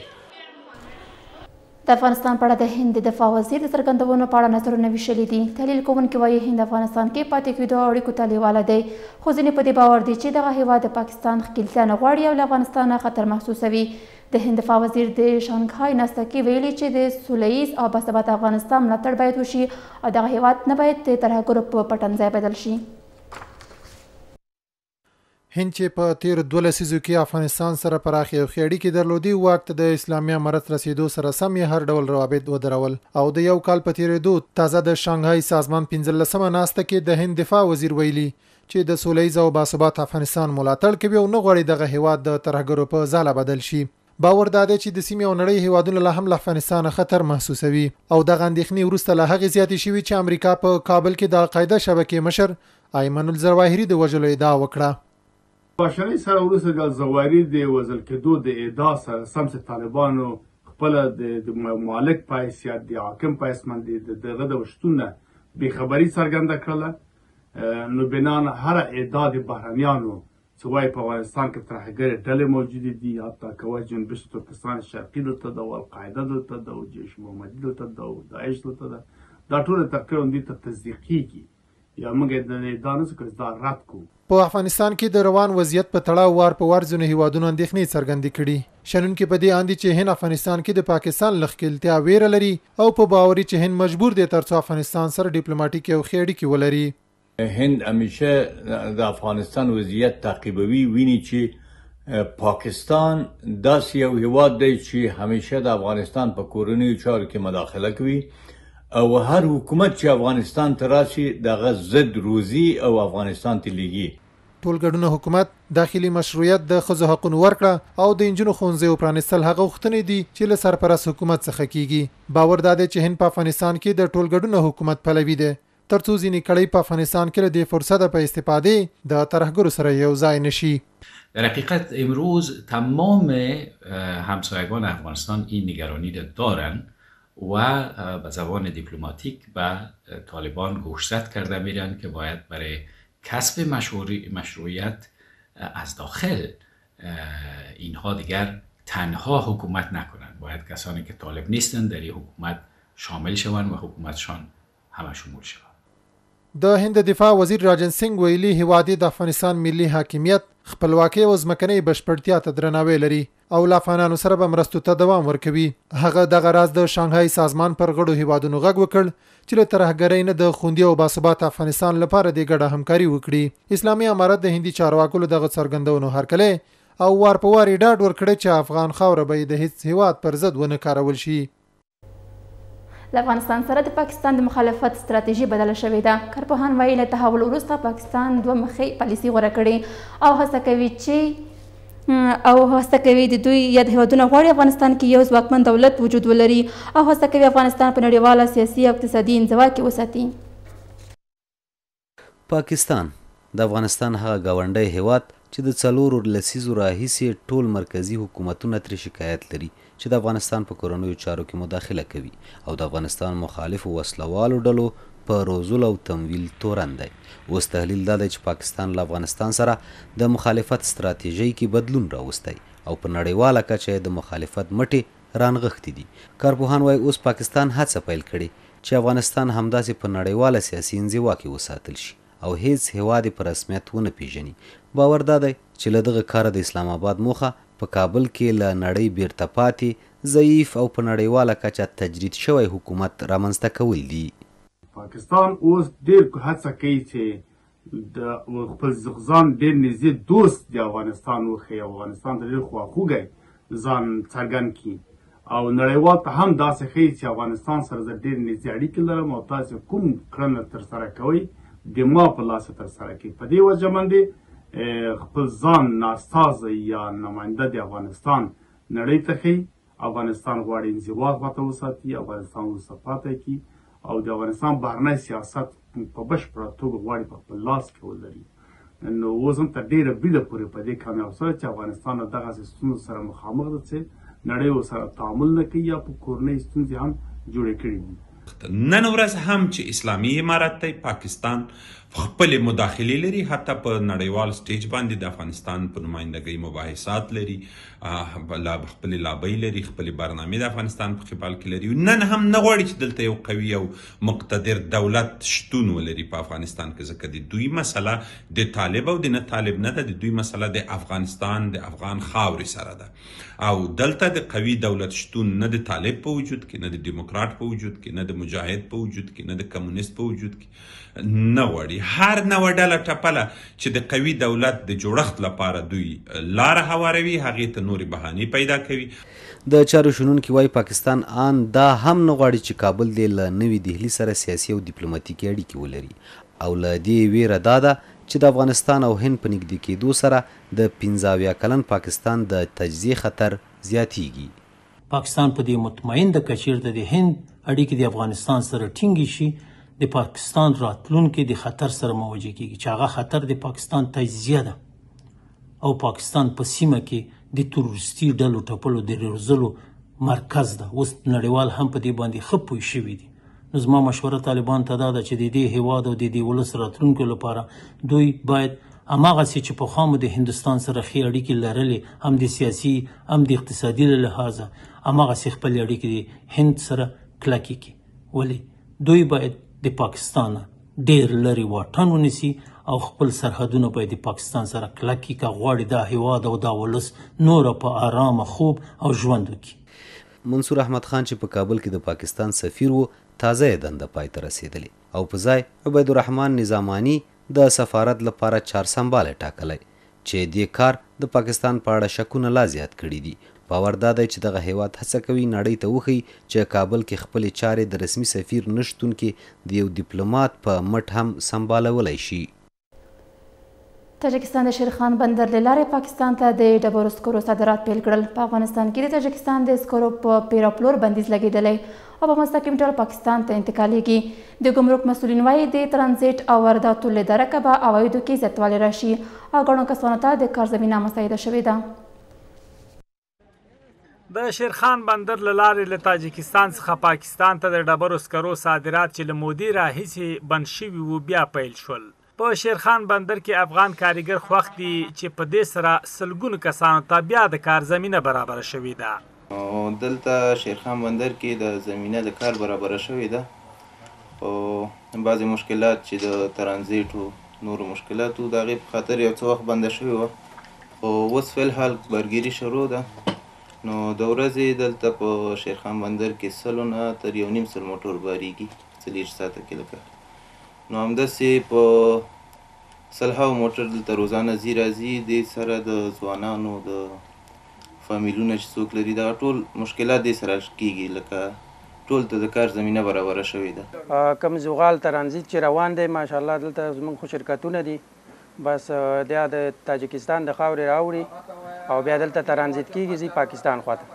د افغانستان په اړه د هند د دفاع وزیر د څرګندونو په اړه نظرونه ویشلي دي. تحلیل کوونکي وایي هند افغانستان کې پاتې کېدو اړیکو ته لیواله دی خو ځینې په دې باور دي چې دغه هیواد د پاکستان ښکیلتیا نه غواړي او له افغانستانه خطر محسوسوي. د هند دفاع وزیر د شانګهای ناسته کې ویلي چې د سوله ییز او باثباته افغانستان ملاتړ باید وشي او دغه هیواد نه باید د ترهګرو په پټنځای بدل شي. هند چې په تیر دوه لسیزو کې افغانستان سره پراخې او ښې اړیکې درلودې واک ته د اسلامي امارت رسیدو سره سم یې هر ډول روابط ودرول او د یو کال په تېرېدو تازه د شانګهای سازمان پنځلسمه ناسته کې د هند دفاع وزیر ویلي چې د سوله ییز او باثباته افغانستان ملاتړ کوي او نه غواړي دغه هیواد د ترهګرو په ځاله بدل شي. باور دا دی چې د سیمې او نړۍ هیوادونه له هم له افغانستان خطر محسوسوي او دغه اندېښنې وروسته له هغې زیاتې شوي چې امریکا په کابل کې د القاعده شبکې مشر ایمن الظواهري د وژلو ادعا وکړه. باشري سره وروسته د الظواهري د وژل کېدو د ادعا سره سم چې طالبانو خپله د مالک په حیثیت د حاکم په حیثیت د دغه د شتون نه بېخبري څرګنده کړله. نو بنان هر ادعا د بهرنیانو چې وایي په افغانستان کې ترهګرې ډلې موجودې دي حتی که وایي جنوبي ترکستان شرقي دلته ده او القاعده دلته ده او جیش محمدي دلته ده او داعش دلته ده دا ټوله تقریبا دوی ته تصدیق کېږي یا موږ دا نه څه دا رد کوو. په افغانستان کې د روان وضعیت په تړاو وار په وار ځینو هیوادونو اندېښنې څرګندې کړي. شنونکي په دې اندي چې هند افغانستان کې د پاکستان له ښکېلتیا ویره لري او په باوري چې هند مجبور دی ترڅو افغانستان سره ډیپلوماټیک او ښې اړیکې ولري. هند همیشه د افغانستان وضعیت تعقیبوي، ویني چې پاکستان داسې یو هیواد دی چې همیشه د افغانستان په کورنیو چارو کې مداخله کوي او هر حکومت چې افغانستان ته راشي دغه ضد روزي او افغانستان ته لیږي. ټولګډونه حکومت داخلي مشروعیت د ښځو حقونو ورکړه او د نجونو ښوونځیو پرانیستل هغه غوښتنې دي چې له سرپرست حکومت څخه کیږي. باور دا دی چې هند په افغانستان کې د ټولګډونه حکومت پلوي دی ترڅو ځینې کړۍ په افغانستان کې له دې فرصت په استفاده د ترهګرو سره یو ځای نشي. در حقیقت امروز تمام همسایگان افغانستان این نگرانی را دارند و به زبان دیپلماتیک به طالبان گوشزد کرده میرن که باید برای کسب مشروعیت از داخل اینها دیگر تنها حکومت نکنند، باید کسانی که طالب نیستن در این حکومت شامل شوند و حکومتشان همه شمول شوند. د هند دفاع وزیر راجن سنگ ویلي هیواد د افغانستان ملي حاکمیت، خپلواکي او ځمکنۍ بشپړتیا ته درناوی لري او له افغانانو سره به مرستو ته دوام ورکوي. هغه دغه راز د شانګهای سازمان پر غړو هیوادونو غږ وکړ چې له ترهګرۍ نه د خوندي او باثباته افغانستان لپاره د ګډه همکاري وکړي. اسلامي امارت د هندي چارواکو له دغه څرګندونو هرکلی او وار په وار ډاډ ورکړی چې افغان خاوره به د هیڅ هیواد پر ضد ونه کارول شي. له افغانستان سره د پاکستان د مخالفت ستراتیژي بدله شوې ده. کارپوهان وایي له تحول وروسته پاکستان دوه مخې پالیسي غوره کړې او هڅه کوي چې او هڅه کوي د دوی یا د هیوادونو غواړي افغانستان کې یو ځواکمن دولت وجود ولري او هڅه کوي افغانستان په نړیواله سیاسي او اقتصادي انزوا کې وساتي. پاکستان د افغانستان هغه ګاونډی هیواد چې د څلورو لسیزو راهیسې ټول مرکزی حکومتونه ترې شکایت لري چې د افغانستان په کورنیو چارو کې مداخله کوي او د افغانستان مخالفو وسلوالو ډلو په روزلو او تمویل تورن دی. اوس تحلیل دا دی چې پاکستان له افغانستان سره د مخالفت ستراتیژۍ کې بدلون راوستی او په نړیواله کچه د مخالفت مټې رانغښتې دي. کارپوهان وایي اوس پاکستان هڅه پیل کړې چې افغانستان همداسې په نړیواله سیاسي انزوا کې وساتل شي او هیڅ هیواد په رسمیت ونه پیژني. باور دا دی چې له دغه کاره د اسلام آباد موخه په کابل کې له نړۍ بیرته پاتې ضعیف او په نړیواله کچه تجرید شوی حکومت رامنځته کول دي. پاکستان اوس ډېر هڅه کوي چې د خپل ځان ډېر نږدې دوست د افغانستان وښیي، افغانستان ته ډېر خواخوږی ځان څرګند کړي او نړیوال ته هم داسې ښیي چې افغانستان سره زه ډېر نږدې اړیکې لرم او تاسې کوم کړنه ترسره کوئ د ما په لاسه ترسره کوي. په دې وجه باندې خپل ځان ناستازه یا نماینده د افغانستان نړۍ ته ښیي. افغانستان غواړي انزوا ورته وساتي، افغانستان وروسته پاتې کړي او د افغانستان بهرنی سیاست په بشپړه توګه غواړي په خپل لاس کې ولري. نو اوس هم تر ډېره بریده پورې په دې کامیاب شوی چې افغانستان له دغسې ستونزو سره مخامخ ده چې نړۍ ورسره تعامل نه کوي یا په کورنۍ ستونزې هم جوړې کړي دي. نن ورځ هم چې اسلامي امارت دی پاکستان خپلې مداخلې لري، حتی په نړیوال سټیج باندې د افغانستان په نمایندګۍ مباحثات لري، خپلې لابۍ لري، خپلې برنامې د افغانستان په قبال کې لري. نن هم نه غواړي چې دلته یو قوي او مقتدر دولت شتون ولري په افغانستان کې، ځکه د دوی مسله د طالب او د نه طالب نه ده، د دوی مسله د افغانستان د افغان خاورې سره ده او دلته د قوي دولت شتون نه د طالب په وجود کې، نه د ډیموکرات په وجود کې، نه د مجاهد په وجود کې، نه د کمونیست په وجود کې نه غواړي. هر نوه ډله ټپله چې د قوي دولت د جوړښت لپاره دوی لاره هواروي هغې ته نورې بهانې پیدا کوي. د چارو شنونکي وایي پاکستان آن دا هم نه غواړي چې کابل دې له نوي دهلي سره سیاسي او ډیپلوماتیکي اړیکې ولري او له دې ویره دا ده چې د افغانستان او هند په نږدې کېدو سره د پنځه اویا کلن پاکستان د تجزیې خطر زیاتیږي. پاکستان په دې مطمئن ده که چیرته د هند اړیکې د افغانستان سره ټینګې شي د پاکستان راتلونکي د خطر سره مواجه کیږي چې هغه خطر د پاکستان تجزیه ده او پاکستان په سیمه کې د تروریستي ډلو ټپلو د روزلو مرکز ده. اوس نړیوال هم په دې باندې ښه پوه شوي دي. نو زما مشوره طالبان ته دا ده چې د دې هیواد او د دې ولس راتلونکو لپاره دوی باید هماغسې چې پخوا مو د هندوستان سره ښې اړیکې لرلې، هم د سیاسي هم د اقتصادي له لحاظه، هماغسې خپلې اړیکې د هند سره کلکې کړي. ولې دوی باید د پاکستان ډېر لرې واټن ونیسي او خپل سرحدونه باید د پاکستان سره کلک کړي که غواړي دا هیواد او دا ولس نوره په ارامه خوب او ژوند وکړي. منصور احمد خان چې په کابل کې د پاکستان سفیر و تازه یې دنده پای ته رسېدلې او په ځای عبیدالرحمن نظاماني د سفارت لپاره چارسنباله ټاکلی چې دې کار د پاکستان په اړه شکونه لا زیات کړي دي. باور دا دی چې دغه هیواد هڅه کوي نړۍ ته وښیي چې کابل کې خپلې چارې د رسمي سفیر نشتون کې د یو ډیپلومات په مټ هم سمبالولی شي. تاجکستان د شیرخان بندر له لارې پاکستان ته د ډبرو سکرو صادرات پیل کړل. په افغانستان کې د تاجکستان د سکرو په پیراپلور بندیز لګېدلی او په مستقیم ډول پاکستان ته انتقالیږي. د ګمرک مسؤلین وایي د ترانزیت او وارداتو له درکه به عوایدو کې زیاتوالی راشي او ګڼو کسانو ته د کار زمینه مساعده شوې ده. د شیرخان بندر له لارې له تاجکستان څخه پاکستان ته د ډبرو سکرو صادرات چې له مودې راهیسې بند شوي وو بیا پیل شول. په شیرخان بندر کې افغان کاریګر خوښ دي چې په دې سره سلګونو کسانو ته بیا د کار زمینه برابره شوې ده. دلته شیرخان بندر کې د زمینه د کار برابره شوې ده. او بعضې مشکلات چې د ترانزیت او نورو مشکلاتو د هغې په خاطر یو څه وخت بنده شوې وه، خو اوس فلحال برګري شروع ده. نو د ورځې دلته په شیرخان بندر کې سلو نه تر یو نیم سل موټر بارېږي څلېرویشت ساعته کې لکه. نو همداسې په سلهاو موټر دلته روزانه ځي راځي. دې سره د ځوانانو د فامیلونه چې څوک لري دغه ټول مشکلات دې سره کېږي، لکه ټول ته د کار زمینه برابره شوې ده. کم زغال ترانزیت چې روان دی ماشاءالله دلته زموږ خو شرکتونه دي، بس دا د تاجکستان د خاورې راوړي او بیا دلته ترانزیت کېږي ځي پاکستان خواته.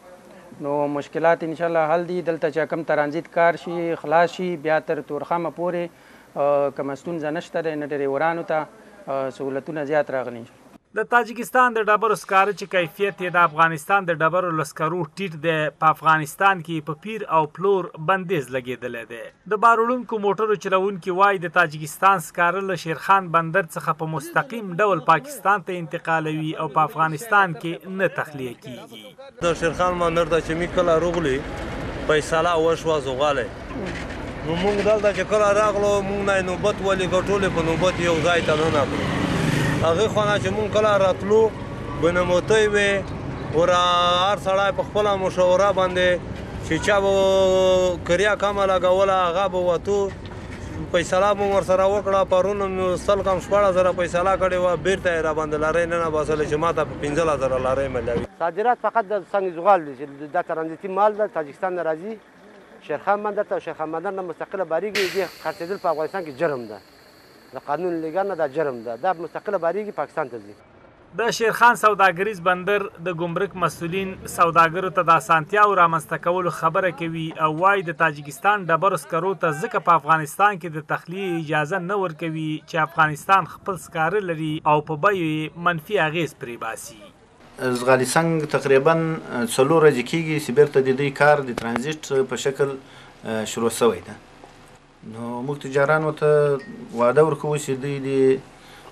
نو مشکلات انشاءالله حل دي. دلته چې کم ترانزیت کار شي خلاص شي بیا تر تورخمه پورې کومه ستونزه نشته دی، نه ډریورانو ته سهولتونه زیات راغلي. د تاجکستان د ډبرو سکاره چې کیفیت یې د افغانستان د ډبرو له سکرو ټیټ دی، په افغانستان کې په پیر او پلور بندیز لګېدلی دی. د بار وړونکو موټرو چلوونکي وایي د تاجکستان سکاره له شیرخان بندر څخه په مستقیم ډول پاکستان ته انتقالوي او په افغانستان کې نه تخلیه کیږي. د شیرخان بندر ته چې موږ کله راغلي فیصله وشوه زغالی، نو موږ دلته چې کله راغلو موږ نه نوبت ولیکه، ټولې په نوبت یو ځای ته ننوتلو. هغې خوا نه چې موږ کله راتلو بنموتۍ وې، ور هر سړی په خپله مشوره باندې چې چا به کریا کمه لګوله هغه به وتو. فیصله مو ورسره وکړه. پرون مې سل کم شپاړس زره فیصله کړې وه، بیرته یې راباندې لارۍ نه نباسلې چې ما ته په پنځلس زره لارۍ ملاوي. صادرات فقط د سنگ زغال دي چې دا ترانزیتي مال ده تاجکستان نه راځي شیرخان بندر ته. شیرخان بندر نه مستقله باریږي. دې خرڅېدل په افغانستان کې جرم ده، د قانون لګا نه دا جرم ده. دا مستقله باریږي پاکستان ته ځي. د شیرخان سوداګریز بندر د ګمرک مسؤلین سوداګرو ته د اسانتیاو رامنځته کولو خبره کوي او وایي د تاجکستان ډبرو سکرو ته ځکه په افغانستان کې د تخلیې اجازه نه ورکوي چې افغانستان خپل سکاره لري او په بیو یې منفي اغیز پرې باسي. زغالي سنگ تقریبا څلور ورځې کېږي چې بیرته د دوی کار د ترانزیت په شکل شروع شوی ده. نو موږ تجارانو ته وعده ورکوو چې دوی د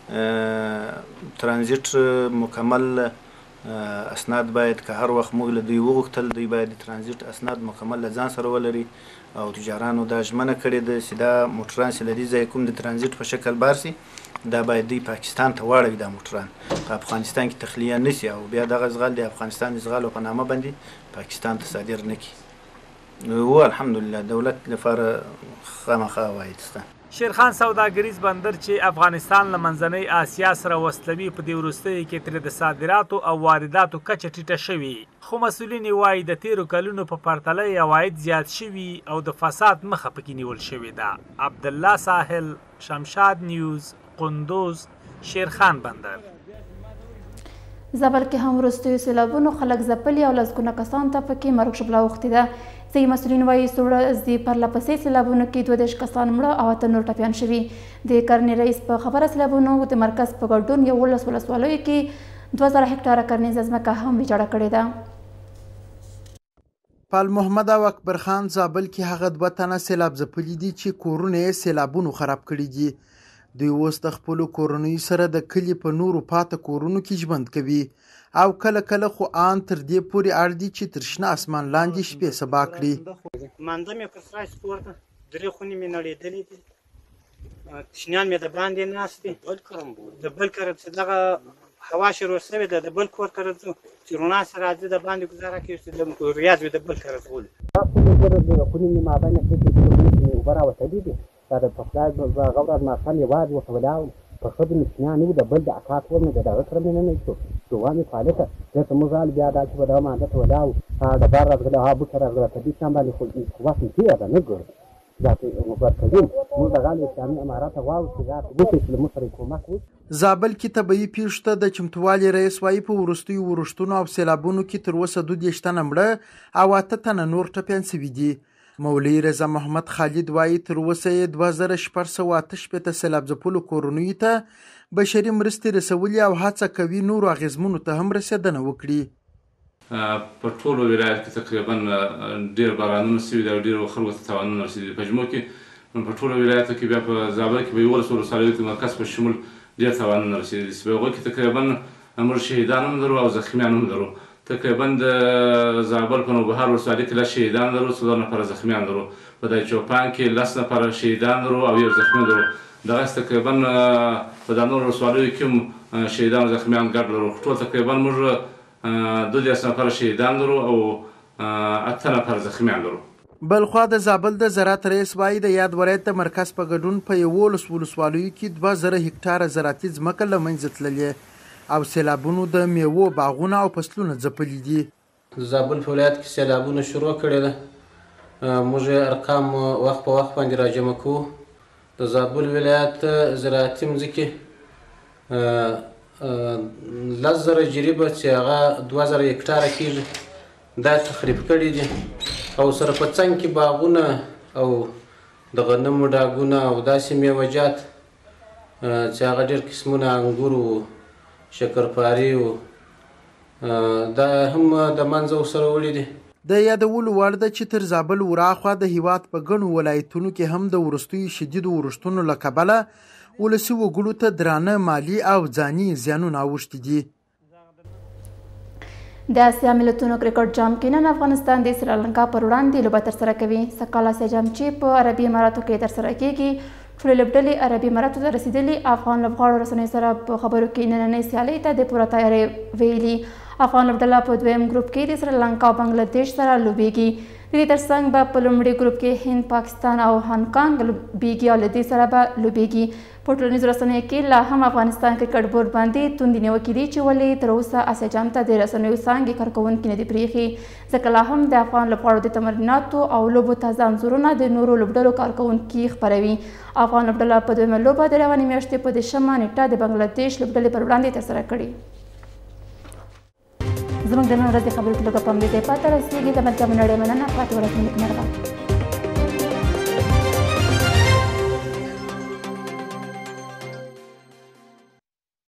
ترانزیت مکمل اسناد باید که هر وخت موږ له دوی وغوښتل دوی باید د ترانزیت اسناد مکمل له ځان سره ولري. او تجارانو دا ژمنه کړې ده چې دا موټران چې له دې ځایه کوم د ترانزیت په شکل بارسي دا باید دوی پاکستان ته واړوي. دا موټران په افغانستان کې تخلیه نشي او بیا دغه زغال د افغانستان د زغالو په نامه باندې پاکستان ته صادر نه کړي. و الحمدلله دولت لپاره خامخا عواید شته. شیرخان سوداګریز بندر چې افغانستان له منځنۍ اسیا سره وصلوي په دې وروستیو کې ترې د صادراتو او وارداتو کچه ټیټه شوې، خو مسؤلین وایي د تیرو کلونو په پرتله یې عواید زیات شوي او د فساد مخه پکې نیول شوې ده. عبدالله ساحل، شمشاد نیوز، قندوز، شیرخان بندر. زابل کې هم وروستیو سیلابونو خلک ځپلي او لسګونه کسانو ته پکې مرګ ژوبله اوښتې ده. ځینې مسؤلین وایي څو ورځې پرله پسې سیلابونو کې دوه دېرش کسان مړه او اته نور ټپیان شوي. د کرنې رئیس په خبره سیلابونو د مرکز په ګډون یولس ولسوالیو کې دوه زره هکټاره کرنیزه ځمکه هم ویجاړه کړې ده. پال محمد او اکبر خان زابل کې هغه دوه تنه سیلاب ځپلي دي چې کورونه یې سیلابونو خراب کړي دي. دوی اوس د خپلو کورنیو سره د کلي په نورو پاته کورونو کې ژوند کوي او کله کله خو آن تر دې پورې اړ دي چې تر شنه اسمان لاندې شپې سبا کړي. مانده مې پر سرای سپورته درې خونې مې نړېدلې دي، تشنیان مې د باندې ناست دي د بل کره چې دغه هوا شروع شوې ده د بل کور کره ځو چې روڼا سره راځي د باندې ګزاره کوي چې د ریاض وي د بل کره ځغلي خونې مې مابین کې اوبه راوتلي دي دا د پخلا غورات ماښام یوازې ورته ولاړ په ښځو مې تشنیان وو د بل د اکا کور مې د دغه کره مې ننه ایستو جوان مې فعالیته دلته موږ غال بیا دا چې په دغه مانده ته ولاړ وو د بار راغله هغه بوټه راغله په دې شیان باندې خو وخت مې تېره ده نه ګورم زابل کې طبیعي پیښو ته د چمتووالي رئیس وایي په وروستیو ورښتونو او سیلابونو کې تر اوسه دوه دېرش تنه مړه او اته تنه نور ټپیان شوي دي. مولوي رضا محمد خالد وایي تر اوسه یې دوه زره شپږ سوه اته شپېته سیلاب ځپلو کورنیو ته بشري مرستې رسولي او هڅه کوي نورو اغېزمنو ته هم رسېدنه وکړي. په ټولو ولایت کې تقریبا ډېر بارانونه شوي دي او ډېرو خلکو ته تاوانونه رسېدلي په جمعو کې په ټولو ولایاتو کې بیا په زابل کې په یولس ولسوالیو کې مرکز په شمول ډېر تاوانونه رسېدلي چې په هغو کې تقریبا موږ شهیدان هم لرو او زخمیان هم لرو. تقریبا د زابل په نوبهار ولسوالۍ کې لس شهیدان لرو څلور نفره زخمیان لرو په دایچوپان کې لس نفره شهیدان لرو او یو زخمی لرو دغسې تقریبا په دا نورو ولسوالیو کې هم شهیدان او زخمیان ګډ لرو ټول تقریبا موږ دوه دېرش نفره شهیدان لرو او اته نفره زخمیان لرو. بلخوا د زابل د زراعت رئیس وایي د یاد ولایت د مرکز په ګډون په یولس ولسوالیو کې دوه زره هکټاره زراعتي ځمکه له منځه تللې او سیلابونو د میوو باغونه او فصلونه ځپلي دي. زابل په ولایت کې سیلابونه شروع کړي ده موږ ارقام وخت په وخت باندې راجمع کوو. د زابل ولایت زراعتي مځکې لس زره جریبه چې هغه دوه زره هکټاره کېږي دا تخریب کړي دي او سره په څنګ کې باغونه او د غنمو ډاګونه او داسې میوهجات چې هغه ډېر قسمونه انګور وو شکرپارې وو دا هم د منځه ورسره وړي دي. د یادولو وړ ده چې تر زابل وراخوا د هیواد په ګڼو ولایتونو کې هم د وروستیو شدیدو ورښتونو له کبله ولسي وګړو ته درانه مالي او ځاني زیانونه اوښتي دي. د اسیا ملتونو کرکټ جام کې نن افغانستان د سریلانکا پر وړاندې لوبه ترسره کوي. سږ کال اسیا جام چې په عربي اماراتو کې ترسره کیږي ټولې لوبډلې عربي اماراتو ته رسېدلي. افغان لوبغاړو رسنیو سره په خبرو کې نننۍ سیالۍ ته د پوره تیارۍ ویلي. افغان لوبډله په دویم ګروپ کې د سریلانکا او بنګلادیش سره لوبېږي. د دې ترڅنګ به په لومړي ګروپ کې هند پاکستان او هانګ لوبېږي او له دې سره به لوبېږي. په ټولنیزو رسنیو کې لا هم افغانستان کرکټ بورډ باندې توندې نیوکې دي چې ولې تر اوسه اسیا جام ته د رسنیو څانګې کارکوونکي نه دي پرېښي ځکه لا هم د افغان لوبغاړو د تمریناتو او لوبو تازه انځورونه د نورو لوبډلو کارکوونکي خپروي. افغان لوبډله په دویمه لوبه د روانې میاشتې په دېرشمه نیټه د بنګلادیش لوبډلې پر وړاندې ترسره کړې. زموږ د نن ورځې خبرو کې لږه په همدې ځای پاتې رسېږي. د ملکیانو نړۍ مننه. پاتې ورځ مو نیکمرغه.